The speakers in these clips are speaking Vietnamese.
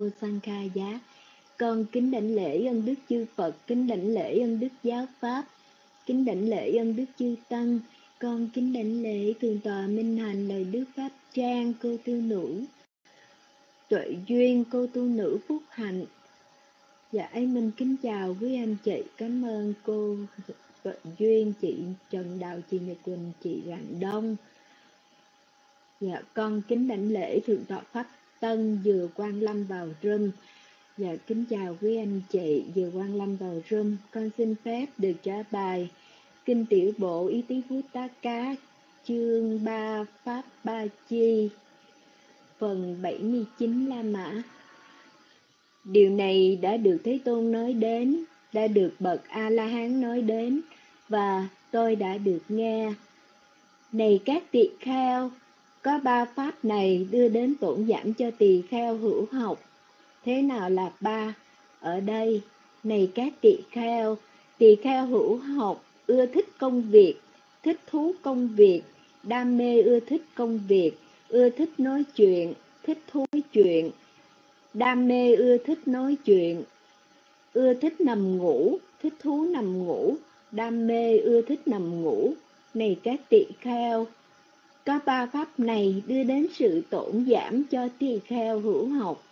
Sankhya. Con kính đảnh lễ ân đức chư Phật, kính đảnh lễ ân đức giáo pháp, kính đảnh lễ ân đức chư tăng. Con kính đảnh lễ thượng tọa minh hành lời đức pháp trang cô tu nữ Tuệ Duyên, cô tu nữ Phúc Hạnh. Dạ, mình kính chào quý anh chị. Cảm ơn cô Tuệ Duyên, chị Trần Đào, chị Nhật Quỳnh, chị Rạng Đông. Dạ, con kính đảnh lễ thượng tọa Pháp Tân vừa Quang Lâm vào room. Dạ, kính chào quý anh chị vừa Quang Lâm vào room. Con xin phép được trả bài Kinh Tiểu Bộ Ý Tý Phú Tá Cá, chương 3 Pháp Ba Chi, phần 79 La Mã. Điều này đã được Thế Tôn nói đến, đã được bậc A-la-hán nói đến, và tôi đã được nghe. Này các tỳ kheo, có ba pháp này đưa đến tổn giảm cho tỳ kheo hữu học. Thế nào là ba? Ở đây, này các tỳ kheo hữu học ưa thích công việc, thích thú công việc, đam mê ưa thích công việc, ưa thích nói chuyện, thích thú nói chuyện, đam mê ưa thích nói chuyện, ưa thích nằm ngủ, thích thú nằm ngủ, đam mê ưa thích nằm ngủ. Này các tỳ kheo, có ba pháp này đưa đến sự tổn giảm cho tỳ kheo hữu học.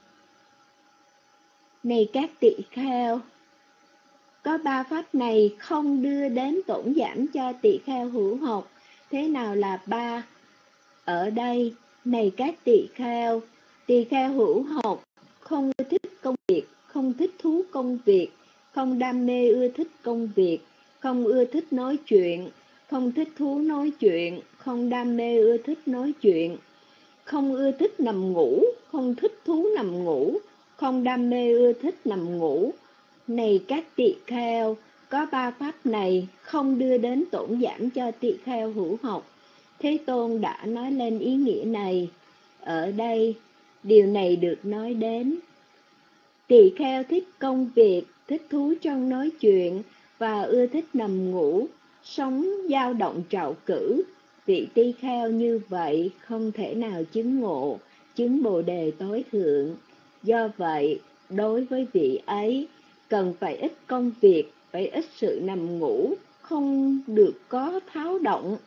Này các tỳ kheo, có ba pháp này không đưa đến tổn giảm cho tỳ kheo hữu học. Thế nào là ba? Ở đây, này các tỳ kheo hữu học không ưa thích công việc, không thích thú công việc, không đam mê ưa thích công việc, không ưa thích nói chuyện, không thích thú nói chuyện, không đam mê ưa thích nói chuyện, không ưa thích nằm ngủ, không thích thú nằm ngủ, không đam mê ưa thích nằm ngủ. Này các tỳ kheo, có ba pháp này không đưa đến tổn giảm cho tỳ kheo hữu học. Thế Tôn đã nói lên ý nghĩa này. Ở đây, điều này được nói đến. Tỳ kheo thích công việc, thích thú trong nói chuyện và ưa thích nằm ngủ, sống dao động trạo cử. Vị tỳ kheo như vậy không thể nào chứng ngộ, chứng Bồ Đề tối thượng. Do vậy, đối với vị ấy, cần phải ít công việc, phải ít sự nằm ngủ, không được có tháo động.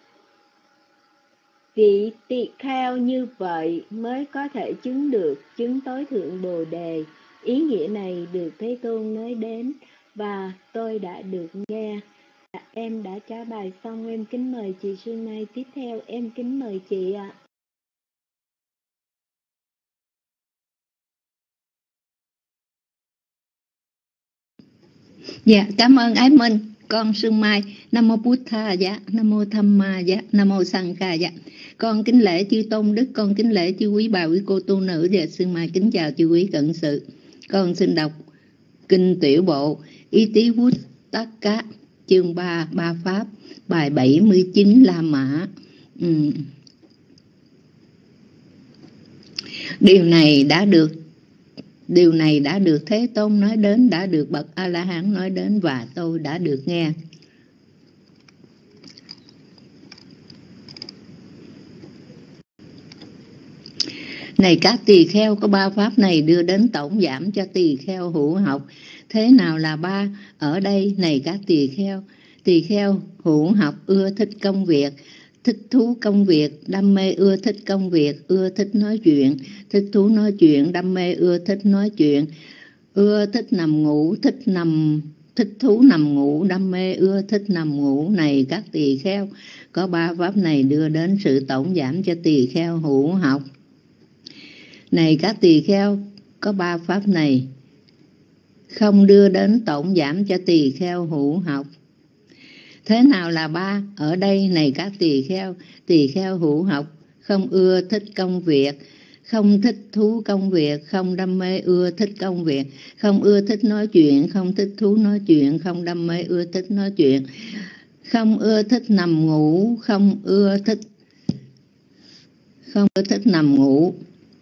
Vị tỳ kheo như vậy mới có thể chứng được chứng tối thượng Bồ Đề. Ý nghĩa này được Thế Tôn nói đến và tôi đã được nghe. Em đã trả bài xong, em kính mời chị Sương Mai tiếp theo. Em kính mời chị ạ. Dạ, cảm ơn Ái Minh. Con Sương Mai. Nam mô Bụt Tha dạ, Nam mô Tham Ma dạ, Nam mô Sankhya dạ. Con kính lễ chư tôn đức, con kính lễ chư quý bà quý cô tu nữ và Sương Mai kính chào chư quý cận sự. Con xin đọc Kinh Tiểu Bộ Ý Tý Phú Tá Cá, chương 3 Ba Pháp, bài 79 La Mã. Điều này đã được Thế Tôn nói đến, đã được bậc A-la-hán nói đến và tôi đã được nghe. Này các tỳ kheo, có ba pháp này đưa đến tổn giảm cho tỳ kheo hữu học. Thế nào là ba? Ở đây, này các tỳ kheo hữu học ưa thích công việc, thích thú công việc, đam mê ưa thích công việc, ưa thích nói chuyện, thích thú nói chuyện, đam mê ưa thích nói chuyện, ưa thích nằm ngủ, thích thú nằm ngủ, đam mê ưa thích nằm ngủ. Này các tỳ kheo, có ba pháp này đưa đến sự tổn giảm cho tỳ kheo hữu học. Này các tỳ kheo, có ba pháp này không đưa đến tổn giảm cho tỳ kheo hữu học. Thế nào là ba? Ở đây, này các tỳ kheo hữu học không ưa thích công việc, không thích thú công việc, không đam mê ưa thích công việc, không ưa thích nói chuyện, không thích thú nói chuyện, không đam mê ưa thích nói chuyện, không ưa thích nằm ngủ, không ưa thích nằm ngủ,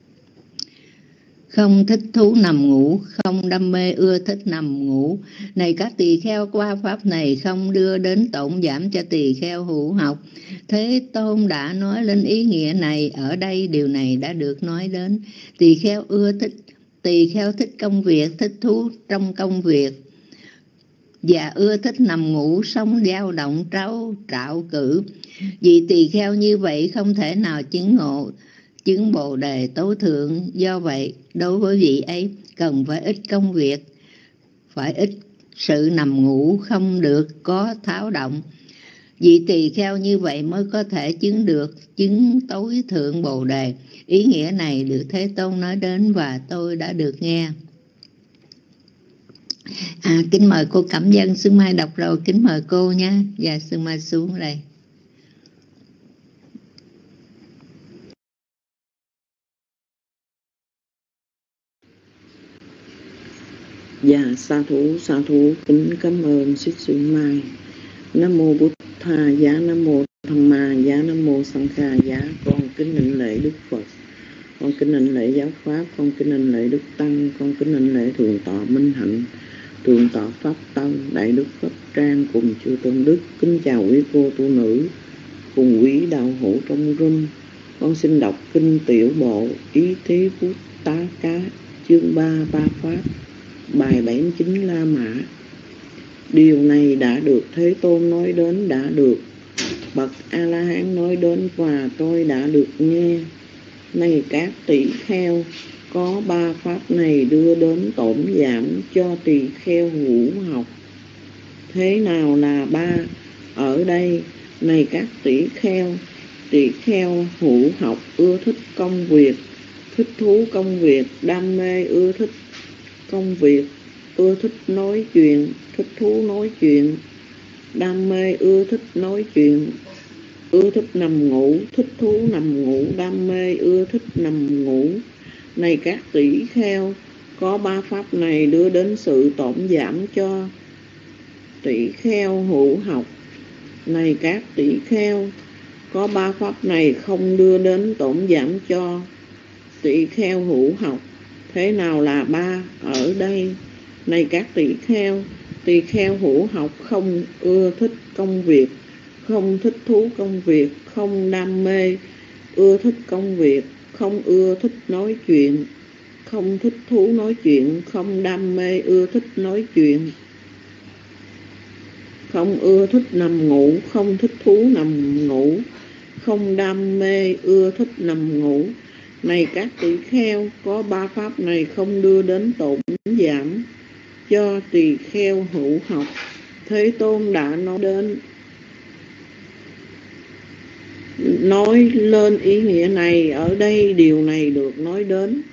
không thích thú nằm ngủ, không đam mê ưa thích nằm ngủ. Này các tỳ kheo, qua pháp này không đưa đến tổn giảm cho tỳ kheo hữu học. Thế Tôn đã nói lên ý nghĩa này. Ở đây điều này đã được nói đến. Tỳ kheo ưa thích Tỳ kheo thích công việc, thích thú trong công việc và ưa thích nằm ngủ, sống dao động trạo cử. Vị tỳ kheo như vậy không thể nào chứng Bồ đề tối thượng. Do vậy, đối với vị ấy cần phải ít công việc, phải ít sự nằm ngủ, không được có tháo động. Vị tỳ kheo như vậy mới có thể chứng tối thượng Bồ đề. Ý nghĩa này được Thế Tôn nói đến và tôi đã được nghe. Kính mời cô Cẩm Dân, Sương Mai đọc rồi, kính mời cô nha. Và Sương Mai xuống đây. Dạ, sa thú, kính cảm ơn Sư Sương Mai. Nam mô Bụt Tha giá, Nam mô Tham Ma giá, Nam mô Sang Kha giá. Con kính đảnh lễ Đức Phật, con kính đảnh lễ giáo pháp, con kính đảnh lễ Đức Tăng, con kính đảnh lễ Thượng tọa Minh Hạnh, Thượng tọa Pháp Tông, Đại Đức Pháp Trang cùng chư tôn đức. Kính chào quý cô tu nữ cùng quý đạo hữu trong room. Con xin đọc kinh tiểu bộ Ý Thí Phút Tá Cá, chương 3 Ba Pháp, bài 79 La Mã. Điều này đã được Thế Tôn nói đến, đã được bậc A-la-hán nói đến và tôi đã được nghe. Này các tỷ kheo, có ba pháp này đưa đến tổn giảm cho tỳ kheo ngũ học. Thế nào là ba? Ở đây, này các tỷ kheo hữu học ưa thích công việc, thích thú công việc, đam mê ưa thích công việc, ưa thích nói chuyện, thích thú nói chuyện, đam mê ưa thích nói chuyện, ưa thích nằm ngủ, thích thú nằm ngủ, đam mê ưa thích nằm ngủ. Này các tỷ kheo, có ba pháp này đưa đến sự tổn giảm cho tỷ kheo hữu học. Này các tỷ kheo, có ba pháp này không đưa đến tổn giảm cho tỷ kheo hữu học. Thế nào là ba? Ở đây, này các tỳ kheo hữu học không ưa thích công việc, không thích thú công việc, không đam mê ưa thích công việc, không ưa thích nói chuyện, không thích thú nói chuyện, không đam mê ưa thích nói chuyện, không ưa thích nằm ngủ, không thích thú nằm ngủ, không đam mê ưa thích nằm ngủ. Này các tỷ kheo, có ba pháp này không đưa đến tổn giảm cho tỳ kheo hữu học. Thế Tôn đã nói lên ý nghĩa này. Ở đây điều này được nói đến.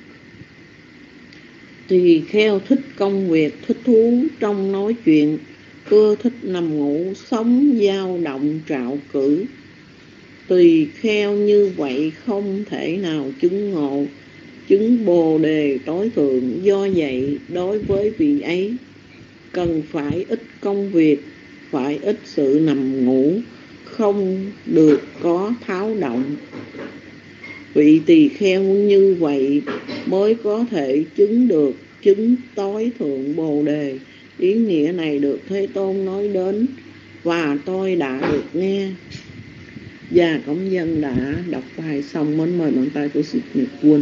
Tỳ kheo thích công việc, thích thú trong nói chuyện, ưa thích nằm ngủ, sống dao động trạo cử. Tỳ kheo như vậy không thể nào chứng Bồ đề tối thượng. Do vậy, đối với vị ấy cần phải ít công việc, phải ít sự nằm ngủ, không được có tháo động. Vị tỳ kheo như vậy mới có thể chứng tối thượng Bồ đề. Ý nghĩa này được Thế Tôn nói đến và tôi đã được nghe. Và Cẩm Dân đã đọc bài xong, mến mời bàn tay của Sư Nhật Quân.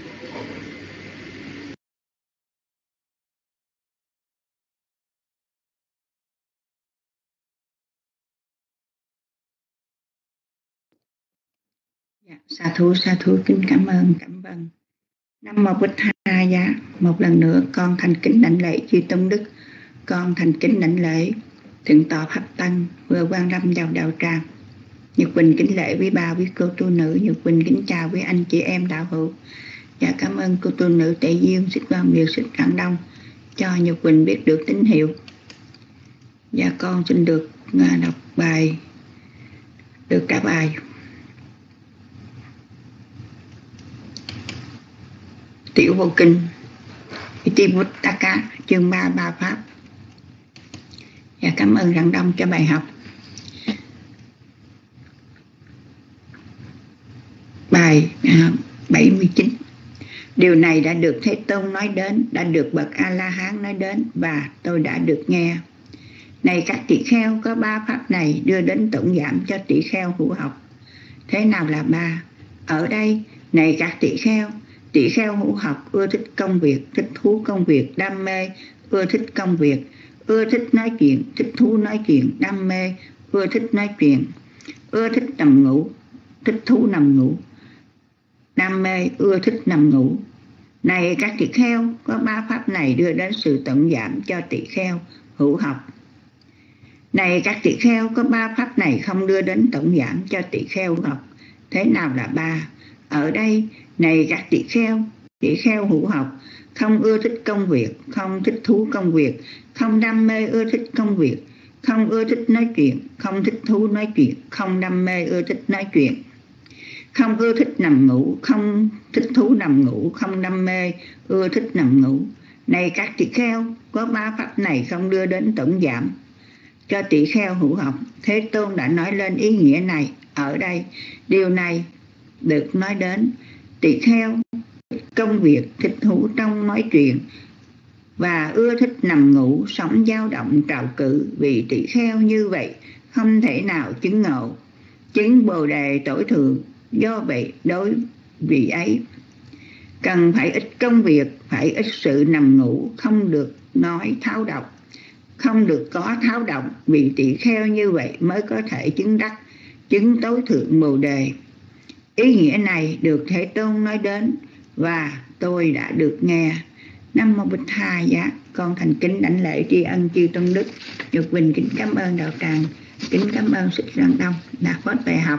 Sa thú, kính cảm ơn Cẩm Vân. Nam mô Bụt Tha giá. Một lần nữa con thành kính đảnh lễ chư tôn đức, con thành kính đảnh lễ Thượng tọa Pháp Tăng vừa quan lâm vào đạo tràng. Nhật Quỳnh kính lễ quý bà, quý cô tu nữ. Nhật Quỳnh kính chào quý anh chị em đạo hữu. Và cảm ơn cô tu nữ Tệ Diêu, Xích Quang Biệt, Xích Rạng Đông cho Nhật Quỳnh biết được tín hiệu. Và con xin được đọc bài, được trả bài. Tiểu Vô Kinh Itivuttaka, chương 3 Ba Pháp. Và cảm ơn Rạng Đông cho bài học. Bài 79. Điều này đã được Thế Tôn nói đến, đã được bậc A-la-hán nói đến và tôi đã được nghe. Này các tỷ kheo, có ba pháp này đưa đến tổn giảm cho tỷ kheo hữu học. Thế nào là ba? Ở đây, này các tỷ kheo, Tỳ kheo hữu học ưa thích công việc, thích thú công việc, đam mê, ưa thích công việc, ưa thích nói chuyện, thích thú nói chuyện, đam mê, ưa thích nói chuyện, ưa thích nằm ngủ, thích thú nằm ngủ, đam mê, ưa thích nằm ngủ. Này các tỳ kheo, có 3 pháp này đưa đến sự tận giảm cho tỳ kheo hữu học. Này các tỳ kheo, có 3 pháp này không đưa đến tận giảm cho tỳ kheo hữu học. Thế nào là 3? Ở đây, này các tỳ kheo hữu học, không ưa thích công việc, không thích thú công việc, không đam mê ưa thích công việc, không ưa thích nói chuyện, không thích thú nói chuyện, không đam mê ưa thích nói chuyện, không ưa thích nằm ngủ, không thích thú nằm ngủ, không đam mê ưa thích nằm ngủ. Này các tỳ kheo, có 3 pháp này không đưa đến tận giảm cho tỳ kheo hữu học. Thế Tôn đã nói lên ý nghĩa này. Ở đây, điều này được nói đến tỳ kheo thích công việc, thích thú trong nói chuyện và ưa thích nằm ngủ, sống dao động trào cử. Vì tỳ kheo như vậy không thể nào chứng ngộ, chứng Bồ đề tối thượng. Do vậy, đối vị ấy cần phải ít công việc, phải ít sự nằm ngủ, không được nói tháo động, không được có tháo động. Vì tỳ kheo như vậy mới có thể chứng đắc, chứng tối thượng Bồ đề. Ý nghĩa này được Thế Tôn nói đến và tôi đã được nghe. Nam mô Bụt Tha Giá. Con thành kính đảnh lễ tri ân chư tôn đức. Nhược Quỳnh kính cảm ơn đạo tràng, kính cảm ơn Thích Răng Đông đã có bài học.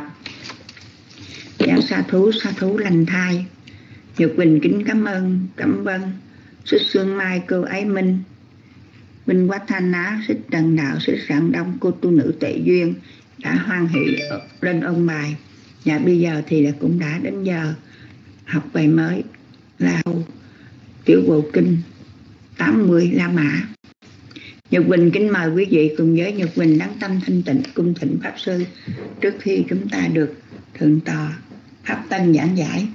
Dạ sa thú lành thai. Nhược Quỳnh kính cảm ơn, cảm ơn Xích Sương Mai, cô Ái Minh, Vinh Quát Thanh Ná, Xích Trần Đạo, Xích Rạng Đông, cô tu nữ Tệ Duyên đã hoan hỷ lên ôn bài. Và bây giờ thì cũng đã đến giờ học bài mới là Tiểu Bộ Kinh 80 La Mã. Nhật Quỳnh kính mời quý vị cùng với Nhật Quỳnh lắng tâm thanh tịnh cung thỉnh Pháp Sư trước khi chúng ta được thượng tọa Pháp Tân giảng giải.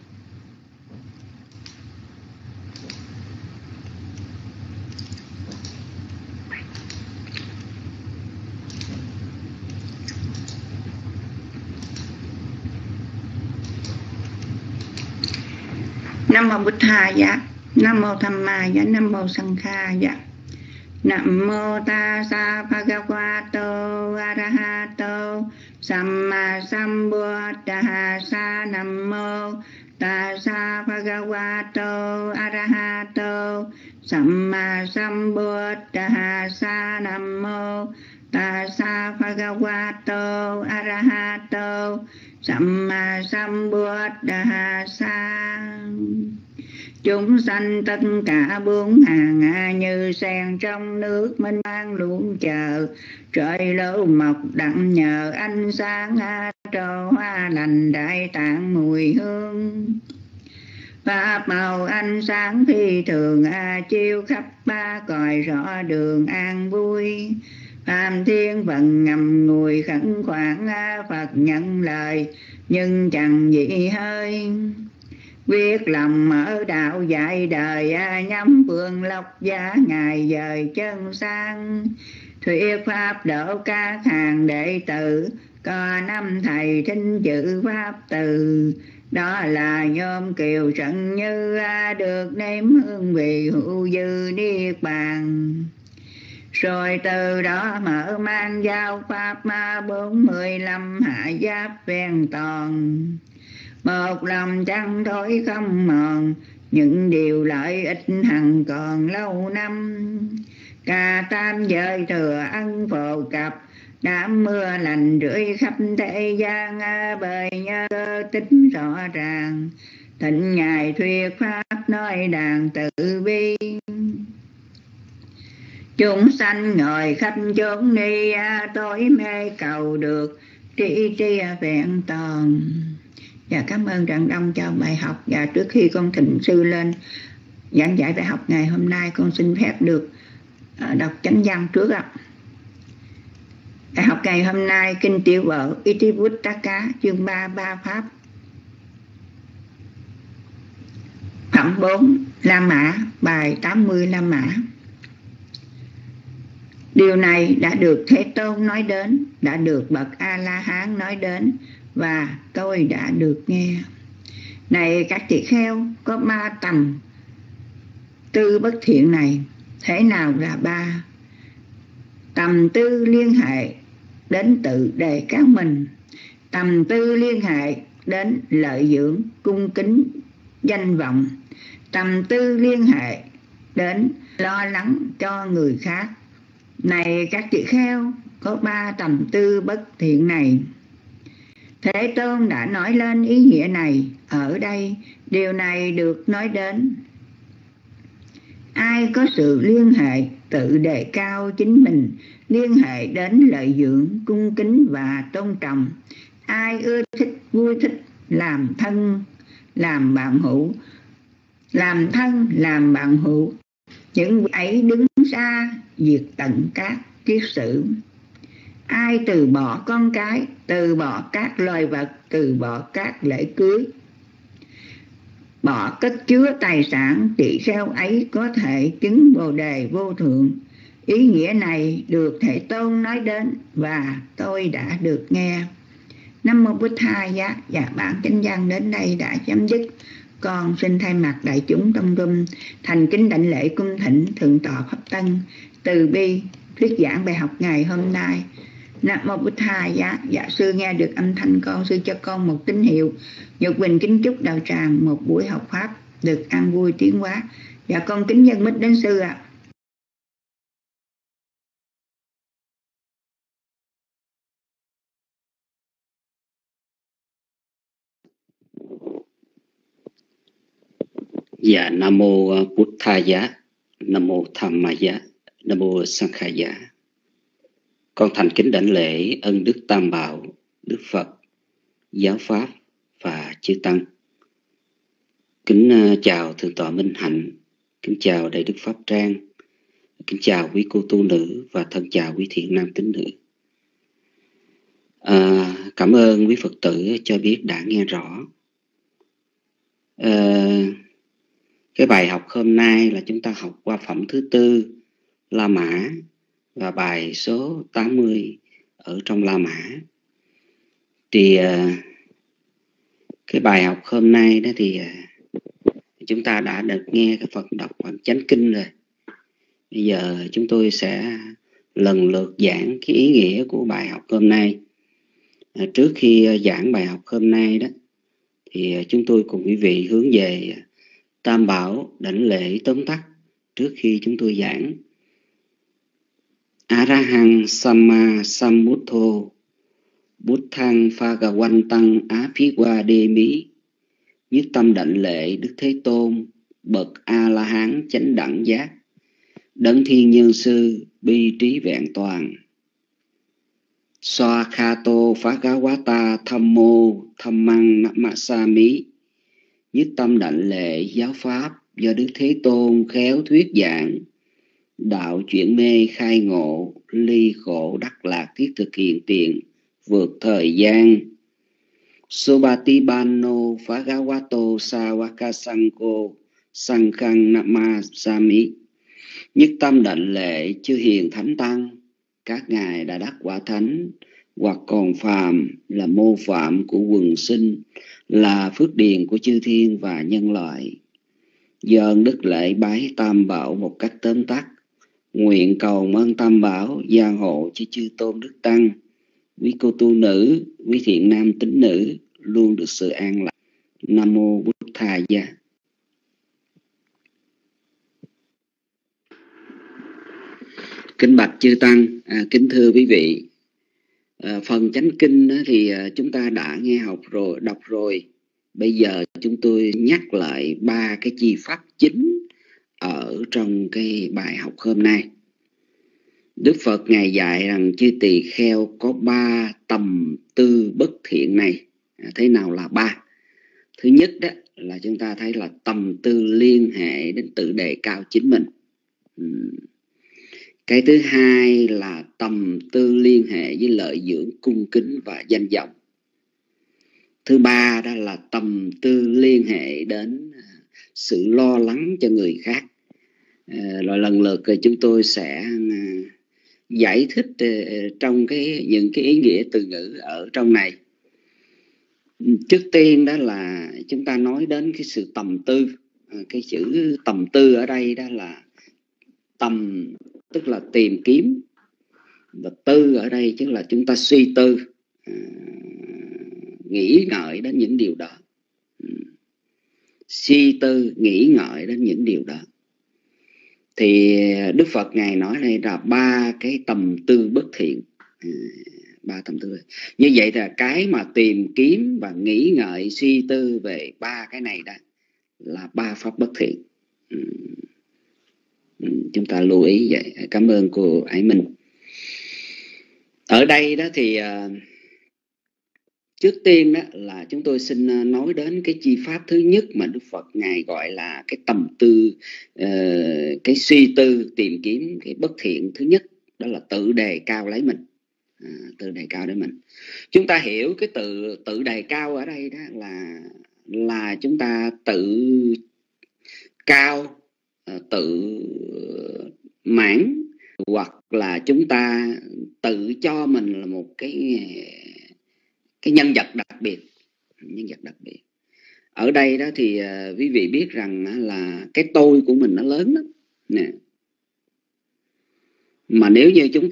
Nam mô Bụt Tha Giá. Nam mô Tham Ma Giá. Nam mô Sang Kha Giá. Nam mô Tassa Bhagavato Arahato Samma Sambuddhassa. Nam mô Tassa Bhagavato Arahato Samma Sambuddhassa. Nam mô Tassa Bhagavato Arahato Samma Sambuddhassa. Chúng sanh tất cả bốn hàng như sen trong nước mênh mang luôn chờ. Trời lâu mọc đặng nhờ ánh sáng trổ hoa lành đại tạng mùi hương. Pháp màu ánh sáng phi thường chiếu khắp ba cõi rõ đường an vui. Phạm thiên vận ngầm ngùi khẩn khoản Phật nhận lời nhưng chẳng dị hơi. Quyết lòng mở đạo dạy đời nhắm phương lộc giá ngài dời chân sang. Thuyết pháp độ các hàng đệ tử có 5 thầy thính chữ pháp từ. Đó là Nhôm Kiều Trận Như được nếm hương vị hữu dư niết bàn. Rồi từ đó mở mang giao pháp 45 hạ giáp ven toàn. Một lòng chẳng thối không mòn, những điều lợi ích hằng còn lâu năm. Cả tam giới thừa ân phổ cập, đám mưa lành rưỡi khắp thế gian. Bởi nhờ cơ tính rõ ràng, thịnh ngài thuyết pháp nói đàn tự bi. Chúng sanh ngồi khắp chốn đi, tối mê cầu được tri tri vẹn toàn. Và cảm ơn Rạng Đông cho bài học. Và trước khi con thỉnh sư lên giảng giải bài học ngày hôm nay, con xin phép được đọc chánh văn trước ạ. Bài học ngày hôm nay Kinh Tiểu Vợ Itivuttaka chương 3 ba pháp. Phẩm 4 La Mã, bài 80 La Mã. Điều này đã được Thế Tôn nói đến, đã được bậc A-la-hán nói đến và tôi đã được nghe. Này các tỳ kheo, có 3 tầm tư bất thiện này. Thế nào là 3? Tầm tư liên hệ đến tự đề cao mình, tầm tư liên hệ đến lợi dưỡng cung kính danh vọng, tầm tư liên hệ đến lo lắng cho người khác. Này các tỳ kheo, có 3 tầm tư bất thiện này. Thế Tôn đã nói lên ý nghĩa này. Ở đây điều này được nói đến ai có sự liên hệ tự đề cao chính mình, liên hệ đến lợi dưỡng cung kính và tôn trọng, ai ưa thích vui thích làm thân làm bạn hữu, làm thân làm bạn hữu, những ấy đứng xa diệt tận các kiết sử. Ai từ bỏ con cái, từ bỏ các loài vật, từ bỏ các lễ cưới, bỏ cất chứa tài sản, tỳ kheo ấy có thể chứng Bồ đề vô thượng. Ý nghĩa này được Thế Tôn nói đến và tôi đã được nghe. Nam mô Bụt Thầy. Và bản kinh văn đến đây đã chấm dứt. Con xin thay mặt đại chúng trong room thành kính đảnh lễ cung thỉnh thượng tọa Pháp Tân từ bi thuyết giảng bài học ngày hôm nay. Nam mô Bụt Thầy. Dạ sư nghe được âm thanh con, sư cho con một tín hiệu. Nhật Bình kính chúc đạo tràng một buổi học pháp được an vui tiến hóa. Dạ con kính dân mít đến sư ạ. Dạ, Nam Mô Bụt Thaya, Nam Mô Dhammaya, Nam Mô Sankhaya. Con thành kính đảnh lễ ân đức Tam Bảo, Đức Phật, Giáo Pháp và chư Tăng. Kính chào Thượng tọa Minh Hạnh, kính chào Đại Đức Pháp Trang, kính chào quý cô tu nữ và thân chào quý thiện nam tín nữ. Cảm ơn quý Phật tử cho biết đã nghe rõ. Cái bài học hôm nay là chúng ta học qua phẩm thứ 4 La Mã và bài số 80 ở trong La Mã. Thì cái bài học hôm nay đó thì chúng ta đã được nghe cái phần đọc bản chánh kinh rồi. Bây giờ chúng tôi sẽ lần lượt giảng cái ý nghĩa của bài học hôm nay. Trước khi giảng bài học hôm nay đó thì chúng tôi cùng quý vị hướng về Tam Bảo đảnh lễ tóm tắt trước khi chúng tôi giảng. Arahang Samma Sambuddho Buddhang Phagawantang Abhiwademi. Nhất tâm đảnh lễ Đức Thế Tôn, bậc A-la-hán chánh đẳng giác, đấng thiên nhân sư bi trí vẹn toàn. Swakhato Phagawata Thammo Dhammang Namasami. Nhất tâm đảnh lễ giáo pháp do Đức Thế Tôn khéo thuyết giảng, đạo chuyển mê khai ngộ, ly khổ đắc lạc thiết thực hiện tiện, vượt thời gian. Sobatibano Phagawato Sawakasanko Sankhang Namasami. Nhất tâm đảnh lễ chư hiền thánh tăng, các ngài đã đắc quả thánh hoặc còn phàm, là mô phạm của quần sinh, là phước điền của chư thiên và nhân loại. Dâng đức lễ bái Tam Bảo một cách tóm tắt, nguyện cầu ơn Tam Bảo gia hộ cho chư tôn đức tăng, quý cô tu nữ, quý thiện nam tín nữ luôn được sự an lạc. Nam mô Bụt Thaya. Kính bạch chư tăng, kính thưa quý vị, phần chánh kinh thì chúng ta đã nghe học rồi, đọc rồi. Bây giờ chúng tôi nhắc lại 3 cái chi pháp chính ở trong cái bài học hôm nay. Đức Phật ngài dạy rằng chư tỳ kheo có 3 tầm tư bất thiện này. Thế nào là 3? Thứ nhất đó là chúng ta thấy là tầm tư liên hệ đến tự đề cao chính mình. Cái thứ hai là tầm tư liên hệ với lợi dưỡng cung kính và danh vọng. Thứ ba đó là tầm tư liên hệ đến sự lo lắng cho người khác. Rồi lần lượt chúng tôi sẽ giải thích trong những cái ý nghĩa từ ngữ ở trong này. Trước tiên đó là chúng ta nói đến cái sự tầm tư. Cái chữ tầm tư ở đây đó là tầm tức là tìm kiếm, và tư ở đây chính là chúng ta suy tư, nghĩ ngợi đến những điều đó. Suy tư, nghĩ ngợi đến những điều đó. Thì Đức Phật Ngài nói đây là 3 cái tầm tư bất thiện. 3 tầm tư. Như vậy là cái mà tìm kiếm và nghĩ ngợi, suy tư về 3 cái này đó là 3 pháp bất thiện. Chúng ta lưu ý vậy. Cảm ơn cô Ái Minh. Ở đây đó thì trước tiên đó là chúng tôi xin nói đến cái chi pháp thứ nhất mà Đức Phật Ngài gọi là cái tầm tư, cái suy tư, tìm kiếm cái bất thiện thứ nhất, đó là tự đề cao lấy mình. Tự đề cao lấy mình. Chúng ta hiểu cái tự đề cao ở đây đó là chúng ta tự cao, tự mãn, hoặc là chúng ta tự cho mình là một cái nhân vật đặc biệt. Nhân vật đặc biệt. Ở đây đó thì quý vị biết rằng là cái tôi của mình nó lớn lắm nè. Mà nếu như chúng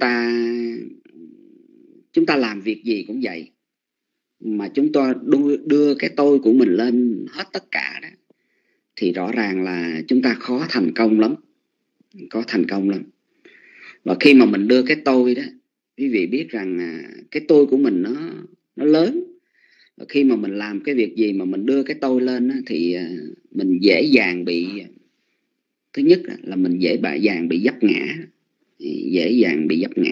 ta làm việc gì cũng vậy, mà chúng ta đưa cái tôi của mình lên hết tất cả đó, thì rõ ràng là chúng ta khó thành công lắm. Có thành công lắm. Và khi mà mình đưa cái tôi đó, quý vị biết rằng cái tôi của mình nó lớn. Và khi mà mình làm cái việc gì mà mình đưa cái tôi lên đó, thì mình dễ dàng bị, thứ nhất là mình dễ dàng bị vấp ngã. Dễ dàng bị vấp ngã.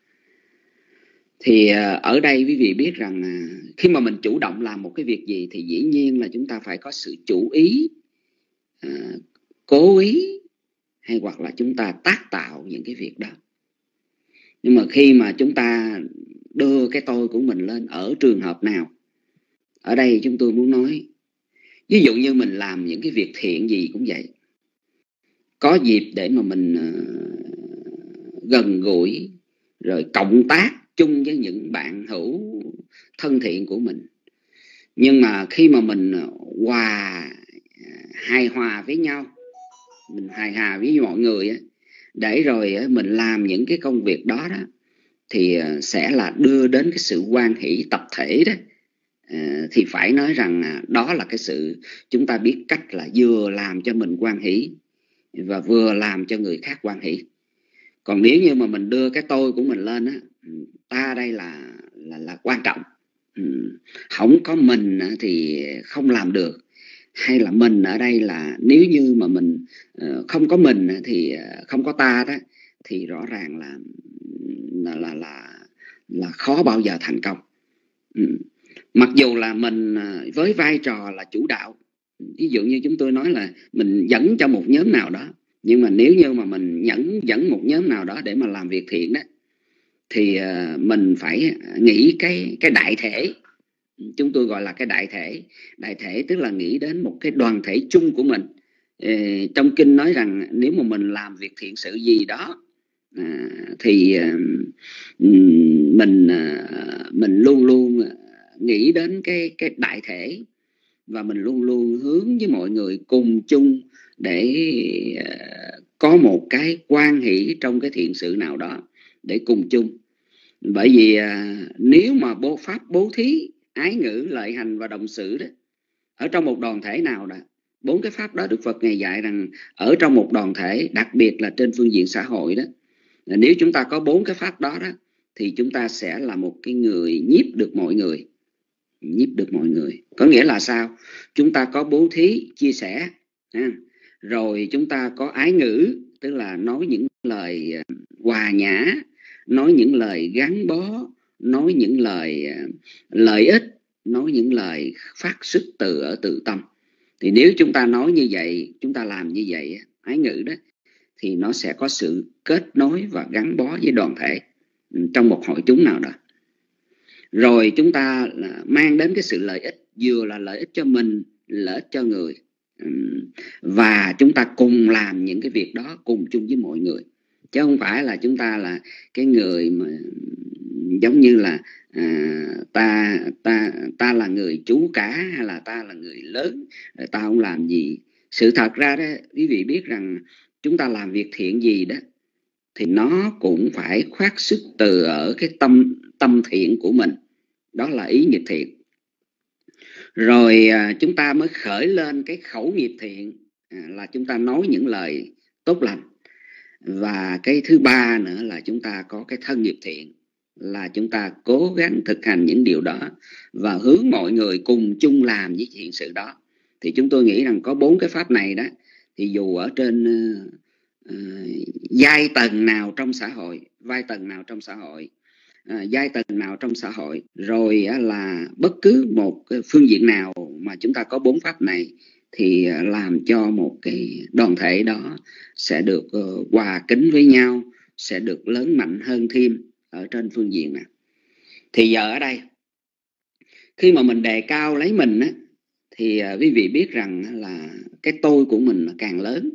Thì ở đây quý vị biết rằng khi mà mình chủ động làm một cái việc gì thì dĩ nhiên là chúng ta phải có sự chủ ý, cố ý, hay hoặc là chúng ta tác tạo những cái việc đó. Nhưng mà khi mà chúng ta đưa cái tôi của mình lên ở trường hợp nào, ở đây chúng tôi muốn nói, ví dụ như mình làm những cái việc thiện gì cũng vậy, có dịp để mà mình gần gũi rồi cộng tác chung với những bạn hữu thân thiện của mình. Nhưng mà khi mà mình hài hòa với nhau, mình hài hòa với mọi người để rồi mình làm những cái công việc đó thì sẽ là đưa đến cái sự hoan hỷ tập thể đó. Thì phải nói rằng đó là cái sự chúng ta biết cách là vừa làm cho mình hoan hỷ và vừa làm cho người khác hoan hỷ. Còn nếu như mà mình đưa cái tôi của mình lên ta đây là quan trọng, không có mình thì không làm được, hay là mình ở đây là nếu như mà mình không có mình thì không có ta đó, thì rõ ràng là khó bao giờ thành công. Mặc dù là mình với vai trò là chủ đạo, ví dụ như chúng tôi nói là mình dẫn cho một nhóm nào đó, nhưng mà nếu như mà mình dẫn một nhóm nào đó để mà làm việc thiện đó, thì mình phải nghĩ cái đại thể. Chúng tôi gọi là cái đại thể. Đại thể tức là nghĩ đến một cái đoàn thể chung của mình. Trong kinh nói rằng nếu mà mình làm việc thiện sự gì đó thì mình luôn luôn nghĩ đến cái đại thể, và mình luôn luôn hướng với mọi người cùng chung để có một cái quan hỷ trong cái thiện sự nào đó để cùng chung. Bởi vì nếu mà pháp bố thí, ái ngữ, lợi hành và động sự đó, ở trong một đoàn thể nào đó, 4 cái pháp đó Đức Phật Ngài dạy rằng ở trong một đoàn thể, đặc biệt là trên phương diện xã hội đó, nếu chúng ta có 4 cái pháp đó thì chúng ta sẽ là một cái người nhiếp được mọi người. Nhiếp được mọi người có nghĩa là sao? Chúng ta có bố thí, chia sẻ, rồi chúng ta có ái ngữ, tức là nói những lời hòa nhã, nói những lời gắn bó, nói những lời lợi ích, nói những lời phát xuất từ tự tâm. Thì nếu chúng ta nói như vậy, chúng ta làm như vậy, ái ngữ đó, thì nó sẽ có sự kết nối và gắn bó với đoàn thể trong một hội chúng nào đó. Rồi chúng ta mang đến cái sự lợi ích, vừa là lợi ích cho mình, lợi ích cho người, và chúng ta cùng làm những cái việc đó cùng chung với mọi người, chứ không phải là chúng ta là cái người mà giống như là ta là người chú cả, hay là ta là người lớn, ta không làm gì. Sự thật ra đó, quý vị biết rằng chúng ta làm việc thiện gì đó thì nó cũng phải khoác xuất từ ở cái tâm thiện của mình, đó là ý nghiệp thiện. Rồi chúng ta mới khởi lên cái khẩu nghiệp thiện, là chúng ta nói những lời tốt lành. Và cái thứ ba nữa là chúng ta có cái thân nghiệp thiện, là chúng ta cố gắng thực hành những điều đó và hướng mọi người cùng chung làm với hiện sự đó. Thì chúng tôi nghĩ rằng có 4 cái pháp này đó, thì dù ở trên giai tầng nào trong xã hội, giai tầng nào trong xã hội, rồi là bất cứ một phương diện nào mà chúng ta có 4 pháp này, thì làm cho một cái đoàn thể đó sẽ được hòa kính với nhau, sẽ được lớn mạnh hơn thêm ở trên phương diện này. Thì giờ ở đây, khi mà mình đề cao lấy mình á, thì quý vị biết rằng là cái tôi của mình càng lớn.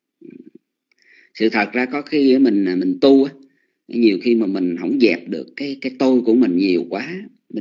Sự thật ra có khi mình tu á, nhiều khi mà mình không dẹp được cái tôi của mình nhiều quá,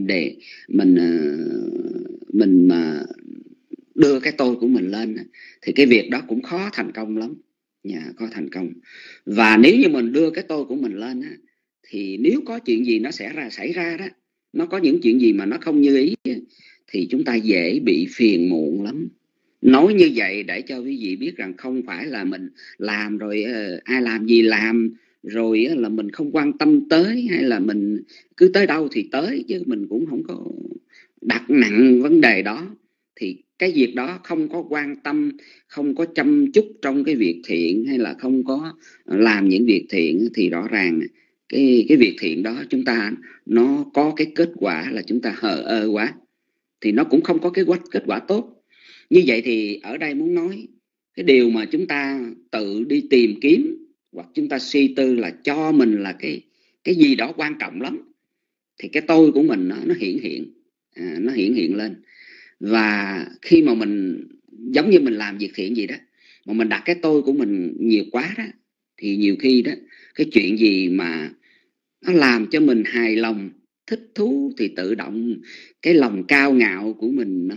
mình mà đưa cái tôi của mình lên thì cái việc đó cũng khó thành công lắm, khó thành công. Và nếu như mình đưa cái tôi của mình lên á, thì nếu có chuyện gì nó xảy ra đó, nó có những chuyện gì mà nó không như ý thì chúng ta dễ bị phiền muộn lắm. Nói như vậy để cho quý vị biết rằng không phải là mình làm rồi ai làm gì làm rồi là mình không quan tâm tới, hay là mình cứ tới đâu thì tới, chứ mình cũng không có đặt nặng vấn đề đó. Thì cái việc đó không có quan tâm, không có chăm chút trong cái việc thiện, hay là không có làm những việc thiện, thì rõ ràng cái việc thiện đó chúng ta nó có cái kết quả là chúng ta hờ ơ quá, thì nó cũng không có cái kết quả tốt. Như vậy thì ở đây muốn nói cái điều mà chúng ta tự đi tìm kiếm hoặc chúng ta suy tư là cho mình là cái gì đó quan trọng lắm, thì cái tôi của mình nó hiện hiện lên. Và khi mà mình giống như mình làm việc thiện gì đó mà mình đặt cái tôi của mình nhiều quá đó, thì nhiều khi đó cái chuyện gì mà nó làm cho mình hài lòng, thích thú, thì tự động cái lòng cao ngạo của mình nó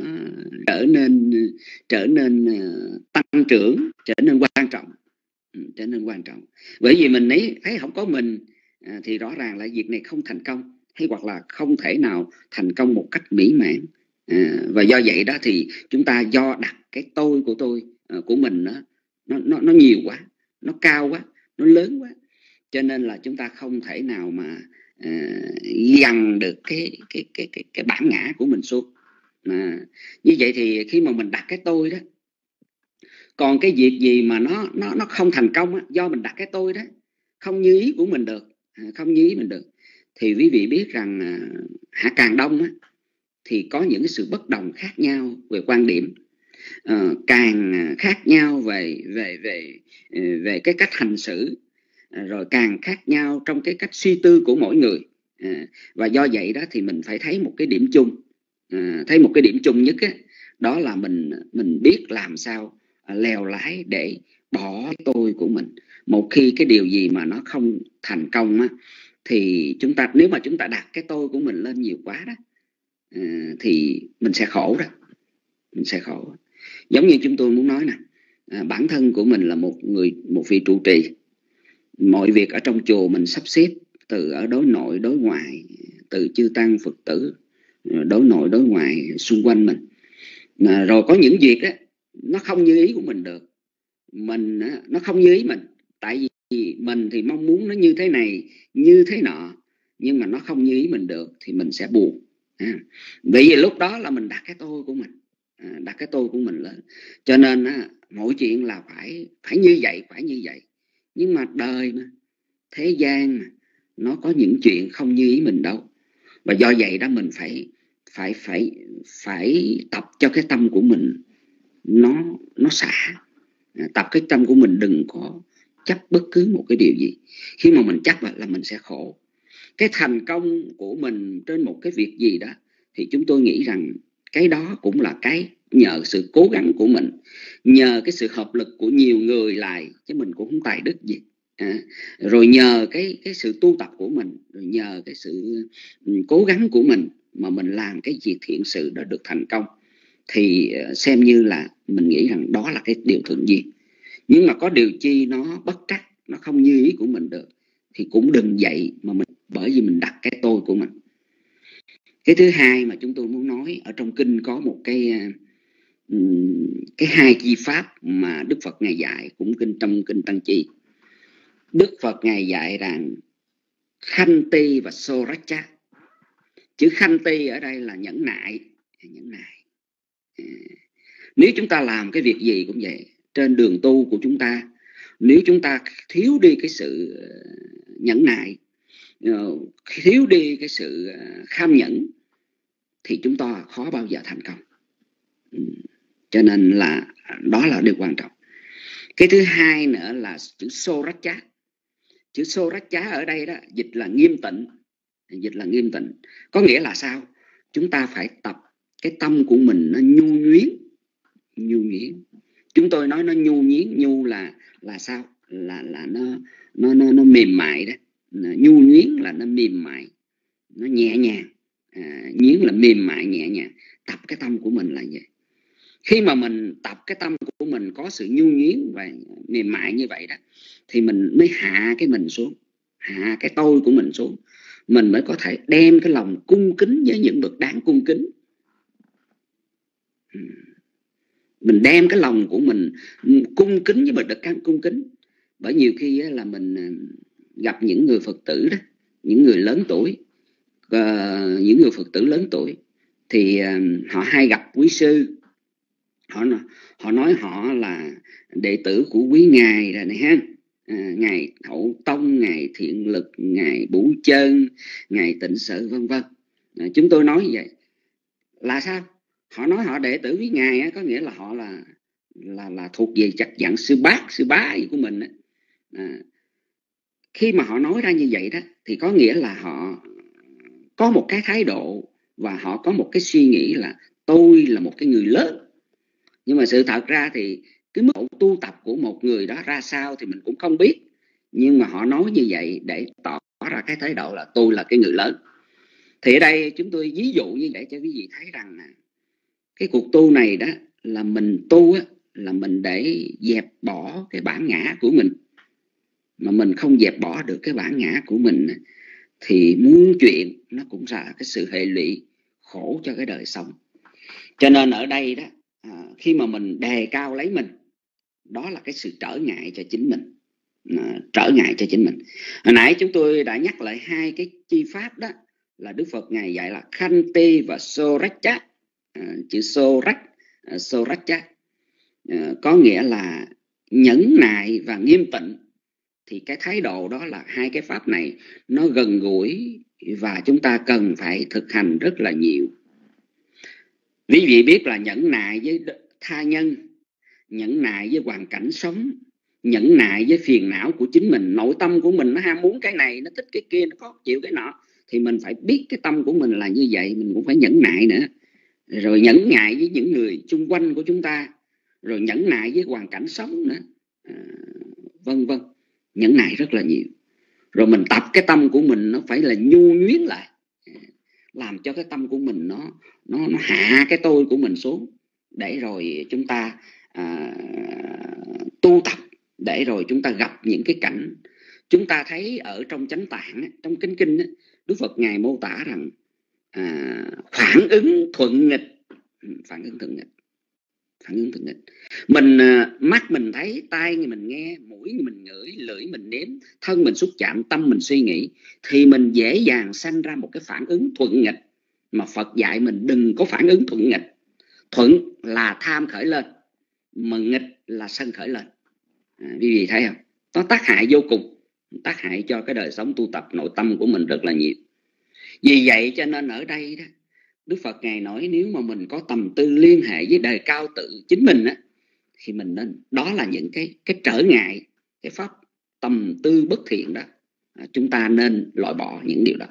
trở nên tăng trưởng, trở nên quan trọng. Bởi vì mình thấy không có mình thì rõ ràng là việc này không thành công, hay hoặc là không thể nào thành công một cách mỹ mãn. Và do vậy đó thì chúng ta do đặt cái tôi của mình nó nhiều quá, nó cao quá, nó lớn quá, cho nên là chúng ta không thể nào mà gằn được cái bản ngã của mình xuống. Như vậy thì khi mà mình đặt cái tôi đó, còn cái việc gì mà nó không thành công á, do mình đặt cái tôi đó, không như ý của mình được, thì quý vị biết rằng càng đông á, thì có những cái sự bất đồng khác nhau về quan điểm, càng khác nhau về cái cách hành xử, rồi càng khác nhau trong cái cách suy tư của mỗi người. Và do vậy đó thì mình phải thấy một cái điểm chung. Thấy một cái điểm chung nhất á, đó là mình biết làm sao lèo lái để bỏ cái tôi của mình. Một khi cái điều gì mà nó không thành công á, thì nếu mà chúng ta đặt cái tôi của mình lên nhiều quá đó, thì mình sẽ khổ đó. Giống như chúng tôi muốn nói nè, bản thân của mình là một vị trụ trì. Mọi việc ở trong chùa mình sắp xếp từ ở đối nội đối ngoại, từ chư tăng Phật tử, đối nội đối ngoại xung quanh mình. Rồi có những việc á, nó không như ý của mình được. Nó không như ý mình, tại vì mình thì mong muốn nó như thế này, như thế nọ, nhưng mà nó không như ý mình được thì mình sẽ buồn. Bởi vì lúc đó là mình đặt cái tôi của mình lên. Cho nên mỗi chuyện là phải như vậy, Nhưng mà đời mà, thế gian mà, nó có những chuyện không như ý mình đâu. Và do vậy đó mình phải tập cho cái tâm của mình nó xả. Tập cái tâm của mình đừng có chấp bất cứ một cái điều gì. Khi mà mình chấp là mình sẽ khổ. Cái thành công của mình trên một cái việc gì đó thì chúng tôi nghĩ rằng cái đó cũng là cái nhờ sự cố gắng của mình, nhờ cái sự hợp lực của nhiều người lại, chứ mình cũng không tài đức gì. Rồi nhờ cái sự tu tập của mình, rồi nhờ cái sự cố gắng của mình mà mình làm cái việc thiện sự đó được thành công, thì xem như là mình nghĩ rằng đó là cái điều thuận duyên. Nhưng mà có điều chi nó bất trắc, nó không như ý của mình được, thì cũng đừng vậy mà mình, bởi vì mình đặt cái tôi của mình. Cái thứ hai mà chúng tôi muốn nói, ở trong kinh có một cái hai chi pháp mà Đức Phật Ngài dạy, cũng trong kinh Tăng Chi. Đức Phật Ngài dạy rằng Khanti và Soracha. Chữ Khanti ở đây là nhẫn nại. Nếu chúng ta làm cái việc gì cũng vậy, trên đường tu của chúng ta, nếu chúng ta thiếu đi cái sự nhẫn nại, thiếu đi cái sự kham nhẫn, thì chúng ta khó bao giờ thành công. Cho nên là đó là điều quan trọng. Cái thứ hai nữa là chữ Soracha. Chữ Soracha ở đây đó dịch là nghiêm tịnh. Dịch là nghiêm tịnh. Có nghĩa là sao? Chúng ta phải tập cái tâm của mình nó nhu nhuyến. Nhu nhuyến. Chúng tôi nói nó nhu nhuyến. Nhu là sao? Là nó mềm mại đó. Nhu nhuyến là nó mềm mại, nó nhẹ nhàng. Nhuyến là mềm mại, nhẹ nhàng. Tập cái tâm của mình là vậy. Khi mà mình tập cái tâm của mình có sự nhu nhuyến và mềm mại như vậy đó, thì mình mới hạ cái mình xuống, hạ cái tôi của mình xuống. Mình mới có thể đem cái lòng cung kính với những bậc đáng cung kính. Mình đem cái lòng của mình cung kính với bậc đáng cung kính. Bởi nhiều khi là mình gặp những người Phật tử đó, những người lớn tuổi, những người Phật tử lớn tuổi, thì họ hay gặp quý sư. Họ nói họ là đệ tử của quý ngài rồi này ha, ngài Hậu Tông, ngài Thiện Lực, ngài Bủ Chân, ngài Tịnh Sự vân vân. Chúng tôi nói như vậy là sao? Họ nói họ đệ tử quý ngài á, có nghĩa là họ là thuộc về chặt dặn sư bá của mình á. Khi mà họ nói ra như vậy đó, thì có nghĩa là họ có một cái thái độ và họ có một cái suy nghĩ là tôi là một cái người lớn. Nhưng mà sự thật ra thì cái mức độ tu tập của một người đó ra sao thì mình cũng không biết. Nhưng mà họ nói như vậy để tỏ ra cái thái độ là tôi là cái người lớn. Thì ở đây chúng tôi ví dụ như vậy cho quý vị thấy rằng cái cuộc tu này đó là mình tu á, là mình để dẹp bỏ cái bản ngã của mình. Mà mình không dẹp bỏ được cái bản ngã của mình thì muôn chuyện nó cũng là cái sự hệ lụy khổ cho cái đời sống. Cho nên ở đây đó, khi mà mình đề cao lấy mình, đó là cái sự trở ngại cho chính mình. Trở ngại cho chính mình. Hồi nãy chúng tôi đã nhắc lại hai cái chi pháp đó, là Đức Phật Ngài dạy là Khanti và Soracha. Chữ Soracha có nghĩa là nhẫn nại và nghiêm tịnh. Thì cái thái độ đó là hai cái pháp này nó gần gũi và chúng ta cần phải thực hành rất là nhiều. Quý vị biết là nhẫn nại với tha nhân, nhẫn nại với hoàn cảnh sống, nhẫn nại với phiền não của chính mình. Nội tâm của mình nó ham muốn cái này, nó thích cái kia, nó khó chịu cái nọ. Thì mình phải biết cái tâm của mình là như vậy, mình cũng phải nhẫn nại nữa. Rồi nhẫn nại với những người chung quanh của chúng ta, rồi nhẫn nại với hoàn cảnh sống nữa, vân vân. Nhẫn nại rất là nhiều. Rồi mình tập cái tâm của mình nó phải là nhu nhuyến lại, làm cho cái tâm của mình nó hạ cái tôi của mình xuống, để rồi chúng ta tu tập, để rồi chúng ta gặp những cái cảnh. Chúng ta thấy ở trong Chánh Tạng, trong kinh Đức Phật Ngài mô tả rằng phản ứng thuận nghịch. Phản ứng thuận nghịch. Mình mắt mình thấy, tai mình nghe, mũi mình ngửi, lưỡi mình nếm, thân mình xúc chạm, tâm mình suy nghĩ, thì mình dễ dàng sanh ra một cái phản ứng thuận nghịch. Mà Phật dạy mình đừng có phản ứng thuận nghịch. Thuận là tham khởi lên, mà nghịch là sân khởi lên. Quý vị thấy không? Nó tác hại vô cùng, tác hại cho cái đời sống tu tập nội tâm của mình rất là nhiều. Vì vậy cho nên ở đây đó, Đức Phật Ngài nói nếu mà mình có tầm tư liên hệ với đề cao tự chính mình á, thì mình nên, đó là những cái trở ngại, cái pháp tầm tư bất thiện đó, chúng ta nên loại bỏ những điều đó.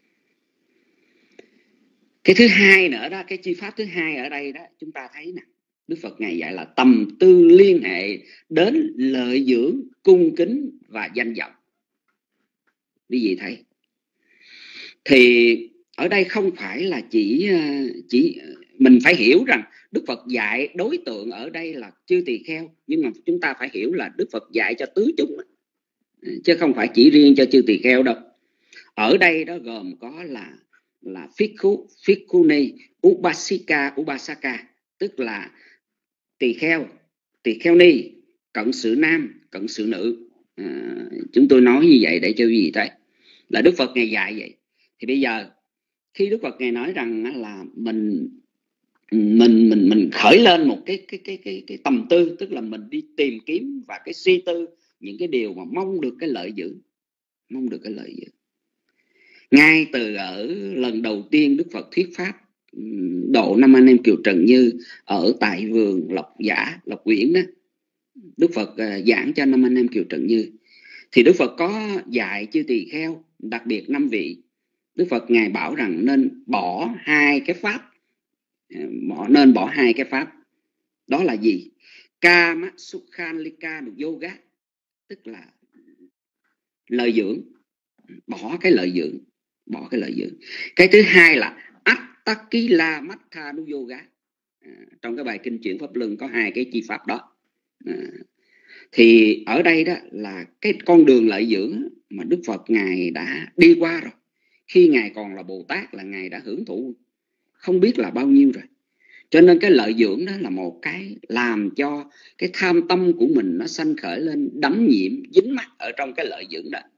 Cái thứ hai nữa đó, cái chi pháp thứ hai ở đây đó, chúng ta thấy nè, Đức Phật Ngài dạy là tầm tư liên hệ đến lợi dưỡng, cung kính và danh vọng. Quý vị thấy, thì ở đây không phải là chỉ mình phải hiểu rằng Đức Phật dạy đối tượng ở đây là chư tỳ kheo, nhưng mà chúng ta phải hiểu là Đức Phật dạy cho tứ chúng, chứ không phải chỉ riêng cho chư tỳ kheo đâu. Ở đây đó gồm có là Phikkhuni, Upasika, Upasaka, tức là tỳ kheo ni, cận sự nam, cận sự nữ. Chúng tôi nói như vậy để cho quý vị thấy là Đức Phật Ngài dạy vậy. Thì bây giờ khi Đức Phật Ngài nói rằng là mình khởi lên một cái tầm tư, tức là mình đi tìm kiếm và cái suy tư những cái điều mà mong được cái lợi dưỡng, ngay từ ở lần đầu tiên Đức Phật thuyết pháp độ 5 anh em Kiều Trần Như ở tại vườn Lộc Uyển đó, Đức Phật giảng cho 5 anh em Kiều Trần Như, thì Đức Phật có dạy chư tỳ kheo, đặc biệt 5 vị. Đức Phật Ngài bảo rằng nên bỏ 2 cái pháp, đó là gì? Kama Sukhalika Yoga, tức là lợi dưỡng, bỏ cái lợi dưỡng. Cái thứ hai là Attakila Matha Yoga. Trong cái bài kinh chuyển Pháp Luân có 2 cái chi pháp đó. Thì ở đây đó là cái con đường lợi dưỡng mà Đức Phật Ngài đã đi qua rồi. Khi Ngài còn là Bồ Tát là Ngài đã hưởng thụ không biết là bao nhiêu rồi. Cho nên cái lợi dưỡng đó là một cái làm cho cái tham tâm của mình nó sanh khởi lên, đắm nhiễm, dính mắc ở trong cái lợi dưỡng đó.